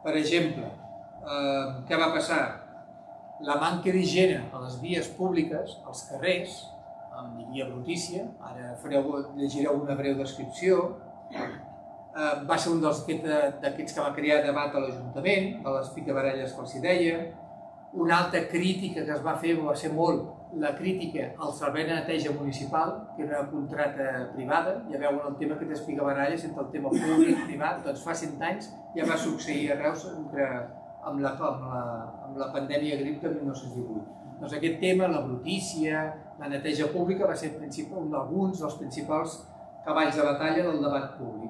[SPEAKER 2] Per exemple, què va passar? La manca d'higiene a les vies públiques, als carrers, hi havia brutícia, ara llegireu una breu descripció, va ser un d'aquests que va crear debat a l'Ajuntament, de les picabaralles que els deia. Una altra crítica que es va fer va ser molt la crítica al servei de neteja municipal, que era una contracta privada. Ja veuen el tema que t'explica baralles entre el tema públic i privat. Doncs fa 100 anys ja va succeir a Reus amb la pandèmia grip de 1918. Doncs aquest tema, la brutícia, la neteja pública, va ser alguns dels principals cavalls de batalla del debat públic.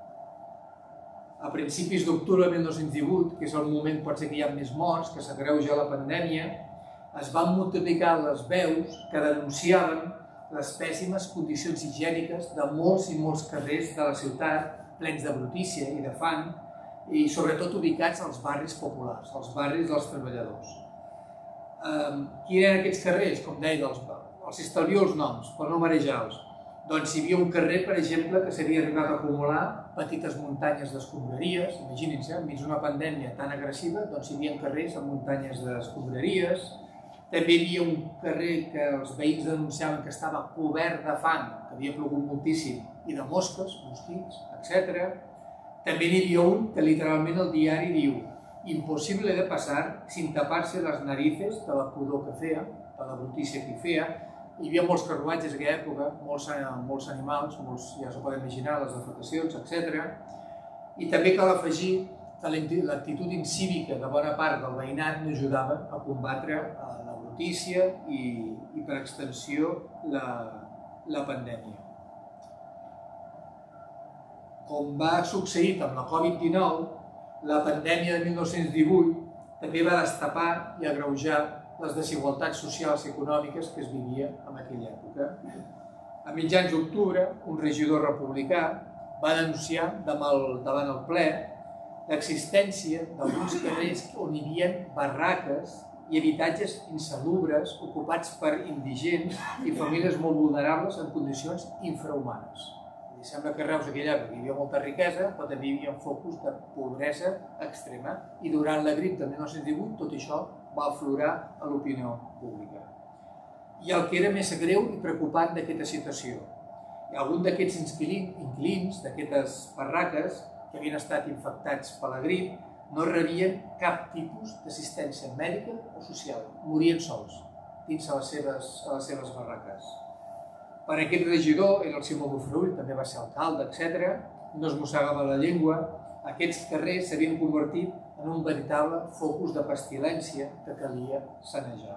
[SPEAKER 2] A principis d'octubre de 1918, que és el moment potser que hi ha més morts, que s'agreuja la pandèmia, es van multiplicar les veus que denunciaven les pèssimes condicions higièniques de molts i molts carrers de la ciutat, plens de brutícia i de fang, i sobretot ubicats als barris populars, als barris dels treballadors. Quins eren aquests carrers? Com deia, els estalvio els noms, per no marejar-los. Doncs hi havia un carrer, per exemple, que s'havia arribat a acumular petites muntanyes d'escombraries. Imaginin-se, enmig d'una pandèmia tan agressiva, doncs hi havia carrers amb muntanyes d'escombraries. També hi havia un carrer que els veïns denunciaven que estava cobert de fang, que havia plogut moltíssim, i de mosques, mosquits, etc. També n'hi havia un que literalment el diari diu «Impossible de passar sin taparse las narices» de la pudor que feia, de la brutícia que hi feia. Hi havia molts carruatges en aquella època, molts animals, ja s'ho poden imaginar, les defecacions, etc. I també cal afegir que l'actitud incívica de bona part del veïnat no ajudava a combatre la brutícia i per extensió, la pandèmia. Com va succeir amb la Covid-19, la pandèmia de 1918 també va destapar i agreujar les desigualtats socials i econòmiques que es vivia en aquella època. A mitjans d'octubre, un regidor republicà va denunciar davant el ple l'existència d'alguns carrers on hi havia barraques i habitatges insalubres ocupats per indigents i famílies molt vulnerables en condicions infrahumanes. Sembla que a Reus aquella època hi havia molta riquesa, però també hi havia focus de pobresa extrema. I durant la grip de 1918 tot això va aflorar a l'opinió pública. I el que era més greu i preocupant d'aquesta situació, algun d'aquests inquilins d'aquestes barraques que havien estat infectats per la grip no rebien cap tipus d'assistència mèdica o social, morien sols dins a les seves barraques. Per aquest regidor, era el Simó Bufrull, també va ser alcalde, etc., no es mossegava la llengua, aquests carrers s'havien convertit en un veritable focus de pestilència que calia sanejar.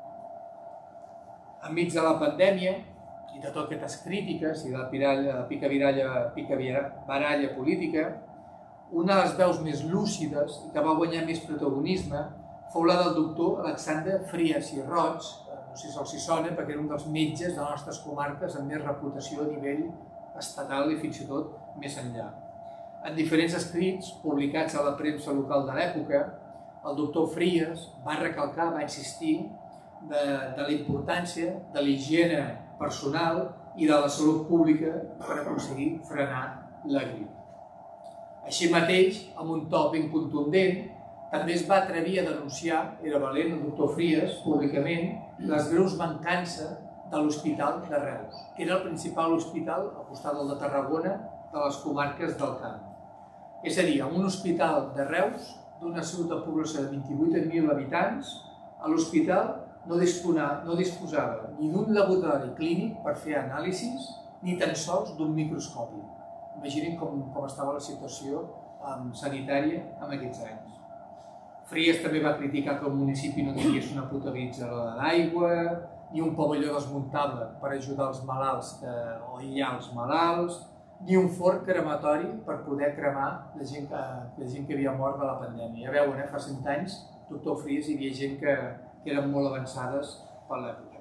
[SPEAKER 2] Enmig de la pandèmia i de totes aquestes crítiques i de la picabaralla política, una de les veus més lúcides i que va guanyar més protagonisme fou la del doctor Alexandre Frias i Roig, no sé si els hi sona, perquè era un dels metges de les nostres comarques amb més reputació a nivell estatal i fins i tot més enllà. En diferents escrits publicats a la premsa local de l'època, el doctor Frias va recalcar, va insistir de la importància de la higiene personal i de la salut pública per aconseguir frenar la grip. Així mateix, amb un to ben contundent, també es va atrevir a denunciar, era valent el doctor Frias, públicament, les greus mancances de l'Hospital de Reus, que era el principal hospital al costat del de Tarragona de les comarques del Camp. És a dir, en un hospital de Reus, d'una població de 28.000 habitants, l'hospital no disposava ni d'un laboratori clínic per fer anàlisis, ni tan sols d'un microscopi. Imaginin com estava la situació sanitària en aquests anys. Frias també va criticar que el municipi no tingués una potabilitzadora d'aigua, ni un pavelló desmuntable per ajudar els malalts o aïllar els malalts, ni un forn crematori per poder cremar la gent que havia mort de la pandèmia. Ja veuen, fa 100 anys, doctor Frias, hi havia gent que eren molt avançades per l'època.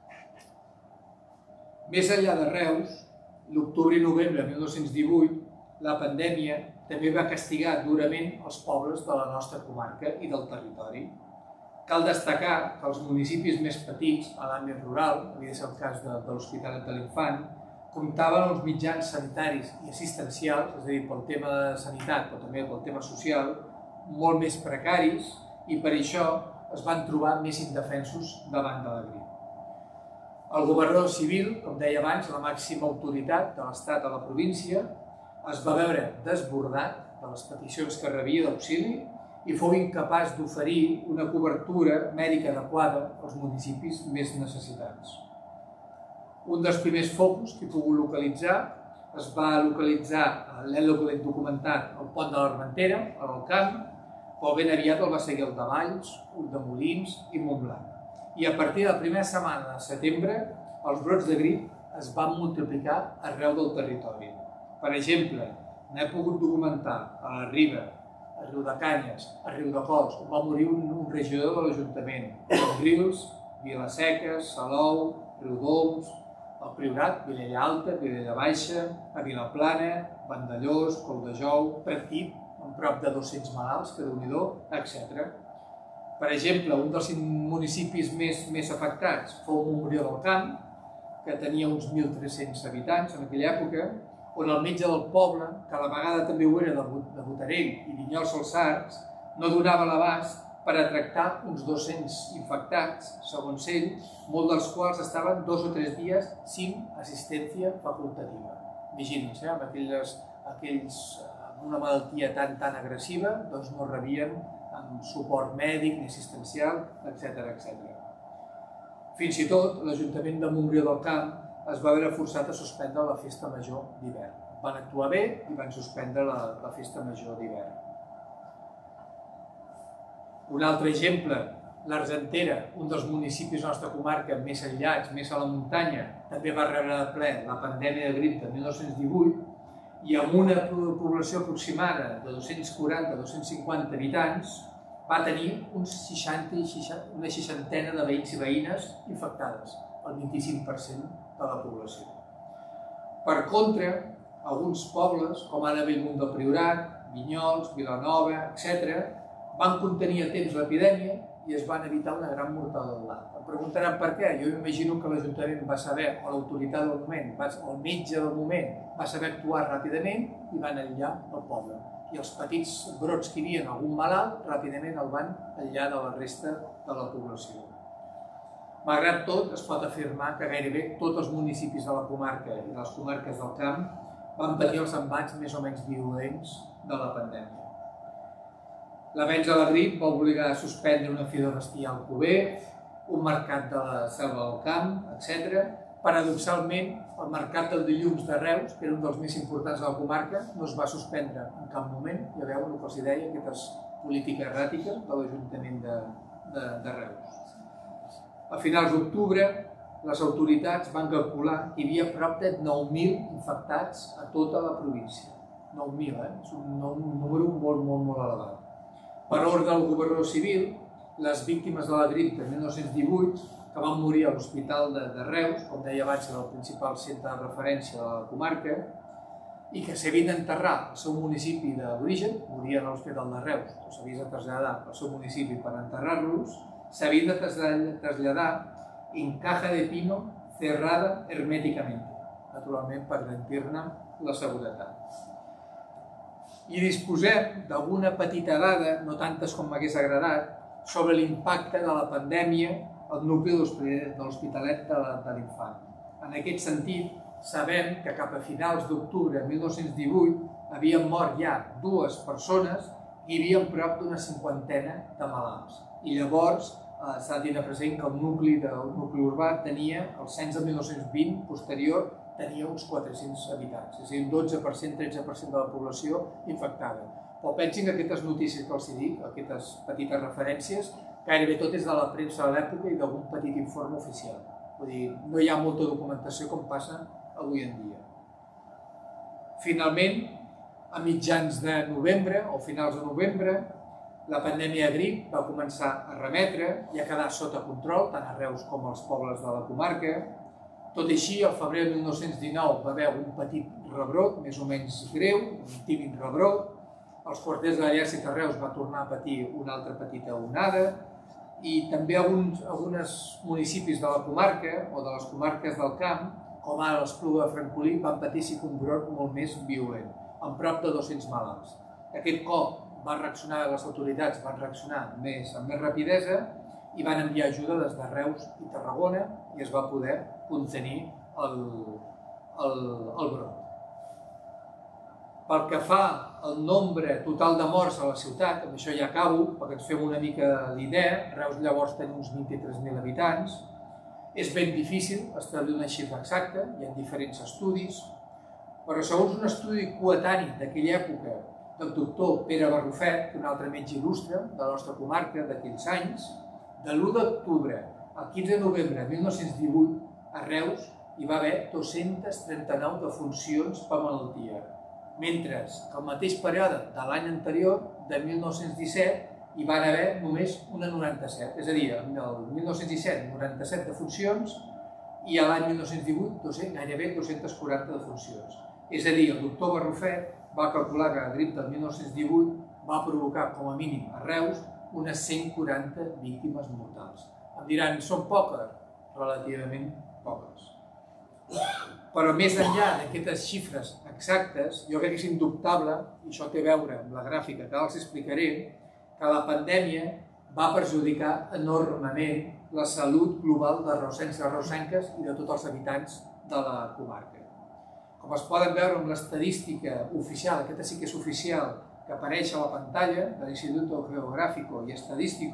[SPEAKER 2] Més enllà de Reus, l'octubre i novembre de 1918, la pandèmia també va castigar durament els pobles de la nostra comarca i del territori. Cal destacar que els municipis més petits, a l'àmbit rural, havia de ser el cas de l'Hospitalet de l'Infant, comptaven amb els mitjans sanitaris i assistencials, és a dir, pel tema de sanitat, però també pel tema social, molt més precaris i per això es van trobar més indefensos davant de la grip. El governador civil, com deia abans, la màxima autoritat de l'Estat a la província, es va veure desbordat de les peticions que rebia d'auxili i fou incapaç d'oferir una cobertura mèdica adequada als municipis més necessitats. Un dels primers focus que he pogut localitzar es va localitzar, l'hem documentat, al pont de l'Armentera, a l'Alcamp, però ben aviat el va seguir el de Valls, Ulldemolins i Montblanc. I a partir de la primera setmana de setembre, els brots de grip es van multiplicar arreu del territori. Per exemple, n'he pogut documentar a la Riba, a Riudecanyes, a Riudecols, on va morir un regidor de l'Ajuntament, Cambrils, Vila-seca, Salou, Riudoms, el Priorat, Vilella Alta, Vilella Baixa, a Vilaplana, Vandellós, Colldejou, Pratdip, amb prop de 200 malalts, que Déu-n'hi-do, etc. Per exemple, un dels municipis més afectats fou Montbrió del Camp, que tenia uns 1.300 habitants en aquella època, on el metge del poble, que a la vegada també ho era de Botarell i Vinyols-els-Arcs, no donava l'abast per a tractar uns 200 infectats, segons ell, molts dels quals estaven 2 o 3 dies sin assistència facultativa. Imaginin-se, amb aquells amb una malaltia tan agressiva, doncs no rebien suport mèdic ni assistencial, etc. Fins i tot, l'Ajuntament de Montbrió del Camp es va veure forçat a suspendre la festa major d'hivern. Van actuar bé i van suspendre la festa major d'hivern. Un altre exemple, l'Argentera, un dels municipis de la nostra comarca més aïllats, més a la muntanya, també va rebre de ple la pandèmia de grip de 1918 i amb una població aproximada de 240-250 habitants va tenir una seixantena de veïns i veïnes infectades, el 25% de la població. Per contra, alguns pobles, com ara Bellmunt del Priorat, Vinyols, Vilanova, etc., van contenir a temps l'epidèmia i es van evitar una gran mortalitat. Em preguntaran per què? Jo imagino que l'Ajuntament va saber, o l'autoritat del moment, o el metge del moment, va saber actuar ràpidament i van aïllar el poble. I els petits brots que hi havia en algun malalt, ràpidament el van aïllar de la resta de la població. Malgrat tot, es pot afirmar que gairebé tots els municipis de la comarca i de les comarques del camp van patir els embats més o menys violents de la pandèmia. L'avenç de la grip va obligar a suspendre una fi de bestiar al Cover, un mercat de la Selva del Camp, etc. Paradoxalment, el mercat del dilluns de Reus, que era un dels més importants de la comarca, no es va suspendre en cap moment. Ja veuen el que els deia, aquesta política erràtica de l'Ajuntament de Reus. A finals d'octubre, les autoritats van calcular que hi havia prop de 9.000 infectats a tota la província. 9.000, és un número molt elevat. Per ordre del governador civil, les víctimes de la grip de 1918, que van morir a l'Hospital de Reus, com deia abans, era el principal centre de referència de la comarca, i que s'havien d'enterrar al seu municipi d'origen, morien a l'Hospital de Reus, o s'havien de traslladar al seu municipi per enterrar-los, s'havien de traslladar en caja de pino cerrada herméticamente, naturalment per garantir-ne la seguretat. I disposem d'alguna petita dada, no tantes com m'hagués agradat, sobre l'impacte de la pandèmia al nucli de l'Hospitalet de l'Infant. En aquest sentit, sabem que cap a finals d'octubre de 1918 havien mort ja 2 persones i hi havia prop d'una 50ena de malalts. I llavors s'ha de tenir present que el nucli urbà tenia, el cens de 1920 posterior, tenia uns 400 habitants, és a dir, un 12%, 13% de la població infectada. Però pensin que aquestes notícies que els dic, aquestes petites referències, gairebé tot és de la premsa de l'època i d'algun petit informe oficial. Vull dir, no hi ha molta documentació com passa avui en dia. Finalment, a mitjans de novembre o finals de novembre, la pandèmia de grip va començar a remetre i a quedar sota control, tant a Reus com als pobles de la comarca. Tot i així, al febrer de 1919 va haver un petit rebrot, més o menys greu, un tímid rebrot. Els quarters de l'exèrcit a Reus va tornar a patir una altra petita onada i també alguns municipis de la comarca o de les comarques del camp, com ara l'Espluga de Francolí, van patir un brot molt més violent, amb prop de 200 malalts. Aquest cop les autoritats van reaccionar amb més rapidesa i van enviar ajuda des de Reus i Tarragona i es va poder contenir el brot. Pel que fa al nombre total de morts a la ciutat, amb això ja acabo, perquè ens fem una mica l'idea, Reus llavors té uns 23.000 habitants, és ben difícil establir una xifra exacta, hi ha diferents estudis, però segons un estudi coetani d'aquella època del doctor Pere Barrufet, un altre metge il·lustre de la nostra comarca d'aquells anys, de l'1 d'octubre al 15 de novembre de 1918 a Reus hi va haver 239 defuncions per malaltia, mentre que al mateix període de l'any anterior, de 1917, hi van haver només una 97, és a dir, el 1917 97 defuncions i a l'any 1918 gairebé 240 defuncions. És a dir, el doctor Barrufet va calcular que la grip del 1918 va provocar com a mínim a Reus unes 140 víctimes mortals. Em diran, són poques? Relativament poques. Però més enllà d'aquestes xifres exactes, jo crec que és indubtable, i això té a veure amb la gràfica que ara els explicaré, que la pandèmia va perjudicar enormement la salut global de reusencs i reusenques i de tots els habitants de la comarca. Com es poden veure amb l'estadística oficial, aquesta sí que és oficial, que apareix a la pantalla de l'Institut Geogràfic i Estadístic,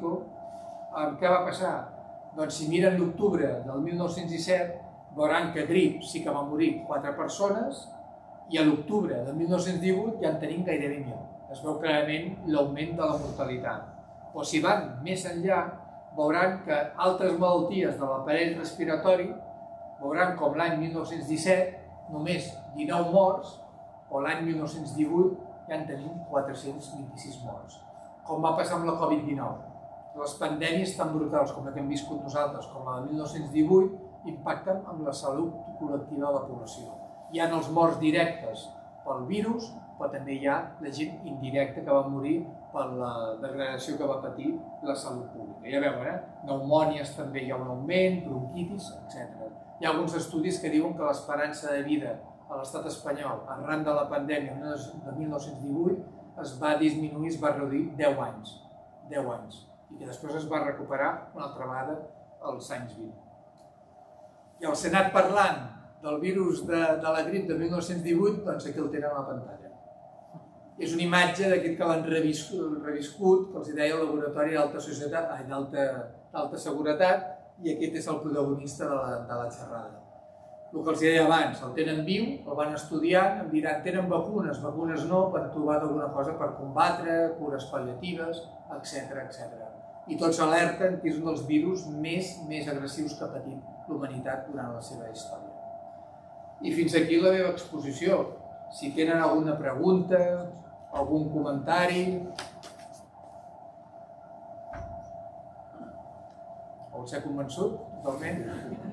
[SPEAKER 2] què va passar? Doncs si miren l'octubre del 1917, veuran que grip sí que van morir 4 persones i a l'octubre del 1918 ja en tenim gairebé 1.000. Es veu clarament l'augment de la mortalitat. O si van més enllà, veuran que altres malalties de l'aparell respiratori, veuran com l'any 1917 només 19 morts, o l'any 1918 ja en tenim 426 morts. Com va passar amb la Covid-19. Les pandèmies tan brutals com la que hem viscut nosaltres, com la de 1918, impacten amb la salut col·lectiva de la població. Hi ha els morts directes pel virus, però també hi ha la gent indirecta que va morir per la degradació que va patir la salut pública. Ja veuen, pneumònies també hi ha un augment, bronquitis, etc. Hi ha alguns estudis que diuen que l'esperança de vida a l'estat espanyol, arran de la pandèmia de 1918, es va disminuir, es va reduir 10 anys, i que després es va recuperar una altra vegada als anys 20. I el Senat parlant del virus de la grip de 1918, doncs aquí el tenen a la pantalla. És una imatge d'aquest que l'han reviscut, que els deia el laboratori d'alta seguretat, i aquest és el protagonista de la xerrada. El que els deia abans, el tenen viu, el van estudiant, em diran, tenen vacunes no, per trobar alguna cosa per combatre, cures pal·liatives, etc. I tots alerten que és un dels virus més agressius que ha patit l'humanitat durant la seva història. I fins aquí la meva exposició. Si tenen alguna pregunta, algun comentari... O s'ha convençut, totalment?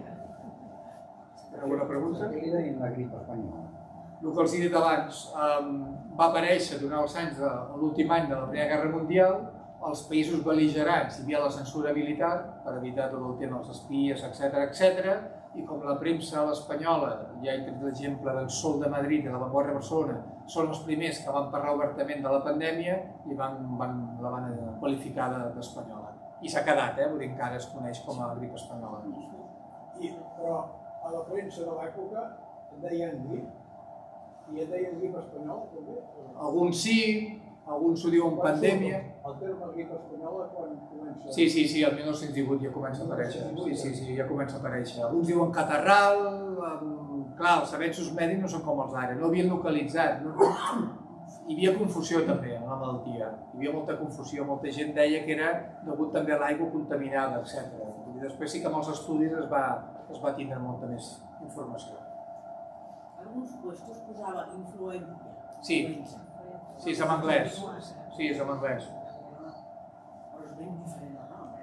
[SPEAKER 2] Alguna pregunta?
[SPEAKER 3] Què li deien la grip espanyola?
[SPEAKER 2] El que els he dit abans, va aparèixer durant els anys de l'últim any de la Primera Guerra Mundial, als països bel·ligerants hi havia la censura militar per evitar tot el tema dels espies, etc. I com la premsa espanyola, ja he tret l'exemple del Sol de Madrid i de la Vanguardia de Barcelona, són els primers que van parlar obertament de la pandèmia i la van qualificar d'espanyola. I s'ha quedat, vull dir, encara es coneix com a grip espanyola.
[SPEAKER 4] Però a la premsa de l'època en deien grip, i en deien grip espanyol també?
[SPEAKER 2] Alguns sí, alguns ho diuen pandèmia.
[SPEAKER 4] El terme grip espanyola quan comença...
[SPEAKER 2] Sí, el 1918 ja comença a aparèixer. Sí, ja comença a aparèixer. Alguns diuen catarral... Clar, els avenços mèdics no són com els d'ara, no havien localitzat. Hi havia confusió també en la malaltia. Hi havia molta confusió, molta gent deia que era degut també a l'aigua contaminada, etc. I després sí que amb els estudis es va tindre molta més informació.
[SPEAKER 5] Alguns puestos posava influència.
[SPEAKER 2] Sí, és en anglès. Sí, és en anglès.
[SPEAKER 5] Però és ben diferent el nom,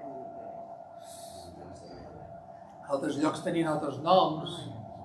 [SPEAKER 2] Altres llocs tenien altres noms.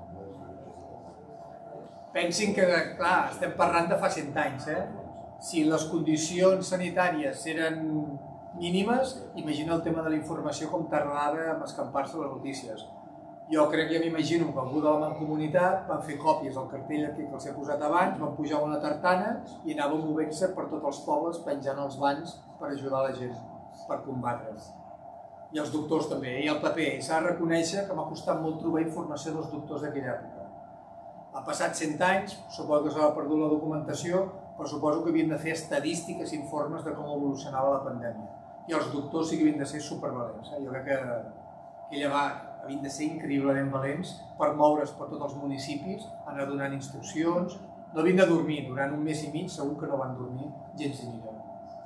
[SPEAKER 2] Pensin que, clar, estem parlant de fa 100 anys, Si les condicions sanitàries eren mínimes, imagina el tema de la informació com tardava a escampar-se les notícies. Jo crec, ja m'imagino que algú de la mancomunitat van fer còpies del cartell que els he posat abans, van pujar una tartana i anaven movent-se per tots els pobles penjant els bancs per ajudar la gent, per combatre's. I els doctors també, i el paper. S'ha de reconèixer que m'ha costat molt trobar informació dels doctors d'aquella època. Han passat 100 anys, suposo que s'ha perdut la documentació, però suposo que havien de fer estadístiques i informes de com evolucionava la pandèmia. I els doctors sí que havien de ser supervalents. Jo crec que aquella havien de ser increïblement valents per moure's per tots els municipis, anar donant instruccions. No havien de dormir, durant un mes i mig segur que no van dormir gens ni mica.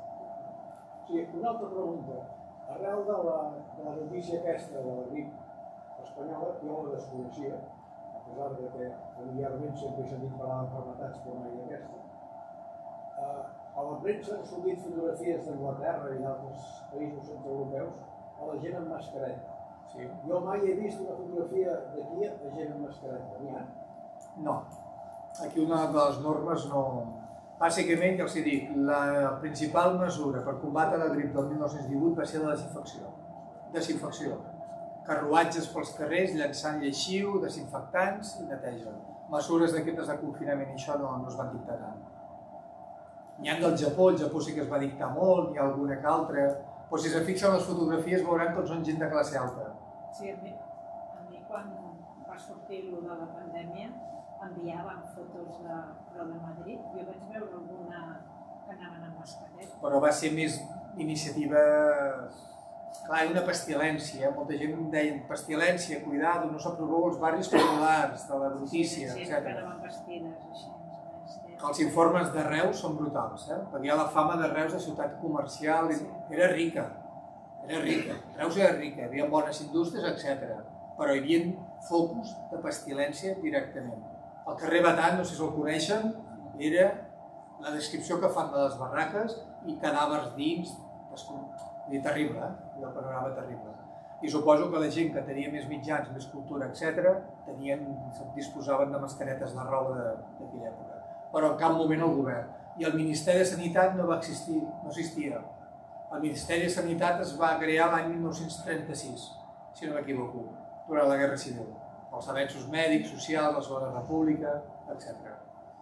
[SPEAKER 4] Sí, una altra pregunta. Arrel de la notícia aquesta de la grip espanyola, jo la desconeixia, a pesar que familiarment sempre he sentit parlar d'enfermetats com mai aquesta. A la premsa han sortit fotografies d'Anglaterra i d'altres països centroeuropeus a la gent amb mascareta.
[SPEAKER 2] Sí.
[SPEAKER 4] Jo mai he vist una fotografia d'aquí a gent amb mascareta. N'hi ha?
[SPEAKER 2] No. Aquí una de les normes no... Bàsicament, ja els he dit, la principal mesura per combatre la grip del 1918 va ser la desinfecció. Desinfecció. Carruatges pels carrers, llançant lleixiu, desinfectants i neteja. Mesures d'aquestes de confinament i això no es van dictar tant. N'hi ha del Japó, el Japó sí que es va dictar molt, n'hi ha alguna que altra, però si se fixen les fotografies veuran que són gent de classe alta.
[SPEAKER 3] Sí, a mi quan va sortir lo de la pandèmia enviaven fotos de Madrid. Jo vaig veure alguna que anaven amb mascareta.
[SPEAKER 2] Però va ser més iniciativa... Clar, una pestilència. Molta gent em deia pestilència, cuidado, no s'aproveu els barris populars de la brutícia,
[SPEAKER 3] Sí,
[SPEAKER 2] etc.
[SPEAKER 3] que anaven vestides així.
[SPEAKER 2] Els informes de Reus són brutals, perquè hi ha la fama de Reus de ciutat comercial. Era rica, Reus era rica, hi havia bones indústries, etc. Però hi havia focus de pestilència directament. El carrer Batant, no sé si el coneixen, era la descripció que fan de les barraques i cadàvers dins, terrible, el panorama terrible. I suposo que la gent que tenia més mitjans, més cultura, etc., disposaven de mascaretes de roba d'aquella època. Però en cap moment el govern. I el Ministeri de Sanitat no va existir, no existia. El Ministeri de Sanitat es va crear l'any 1936, si no m'equivoco, durant la Guerra Civil. Els avenços mèdics, socials, la Segona República, etc.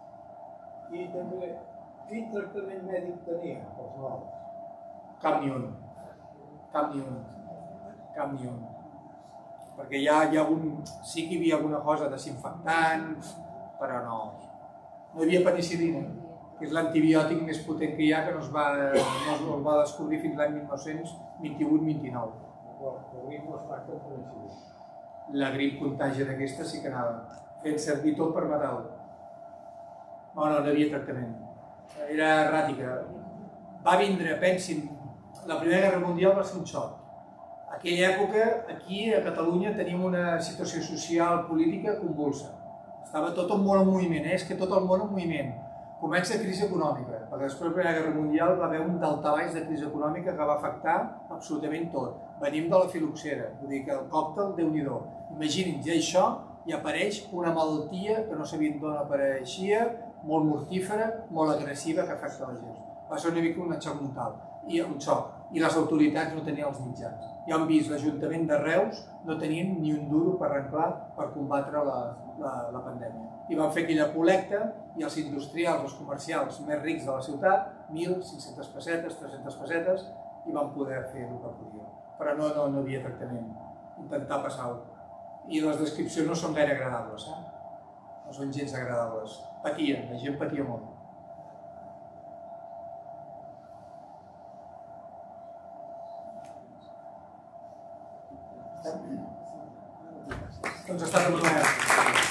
[SPEAKER 4] I també, quin tractament mèdic tenia els malalts?
[SPEAKER 2] Cap ni un. Cap ni un. Cap ni un. Perquè sí que hi havia alguna cosa desinfectant, però no. No hi havia penicil·lina, que és l'antibiòtic més potent que hi ha, que no es va descobrir fins l'any 1928-29.
[SPEAKER 4] La grip no es tracta amb penicil·lina.
[SPEAKER 2] La grip contàgia d'aquesta sí que anava fent servir tot per matar-ho. No hi havia tractament. Era erràtica. Va vindre, pensin, la Primera Guerra Mundial va ser un xoc. En aquella època, aquí a Catalunya, teníem una situació social, política convulsa. Estava tot el món en moviment, és que tot el món en moviment. Comença crisi econòmica, perquè després de la Primera Guerra Mundial va haver un daltabaix de crisi econòmica que va afectar absolutament tot. Venim de la filoxera, vull dir que el còctel, Déu-n'hi-do. Imaginin, ja això i apareix una malaltia que no sabien d'on apareixia, molt mortífera, molt agressiva, que afecta la gent. Va ser una mica un xoc mental, un xoc. I les autoritats no tenien els mitjans. Ja han vist, l'Ajuntament de Reus no tenien ni un duro per arreglar per combatre la pandèmia. I van fer aquella col·lecta i els industrials, els comercials més rics de la ciutat, 1.500 pessetes, 300 pessetes, i van poder fer el que podien. Però no hi havia tractament. Intentar passar-ho. I les descripcions no són gaire agradables, no són gens agradables. Patien, la gent patia molt. Doncs ha estat un plaer.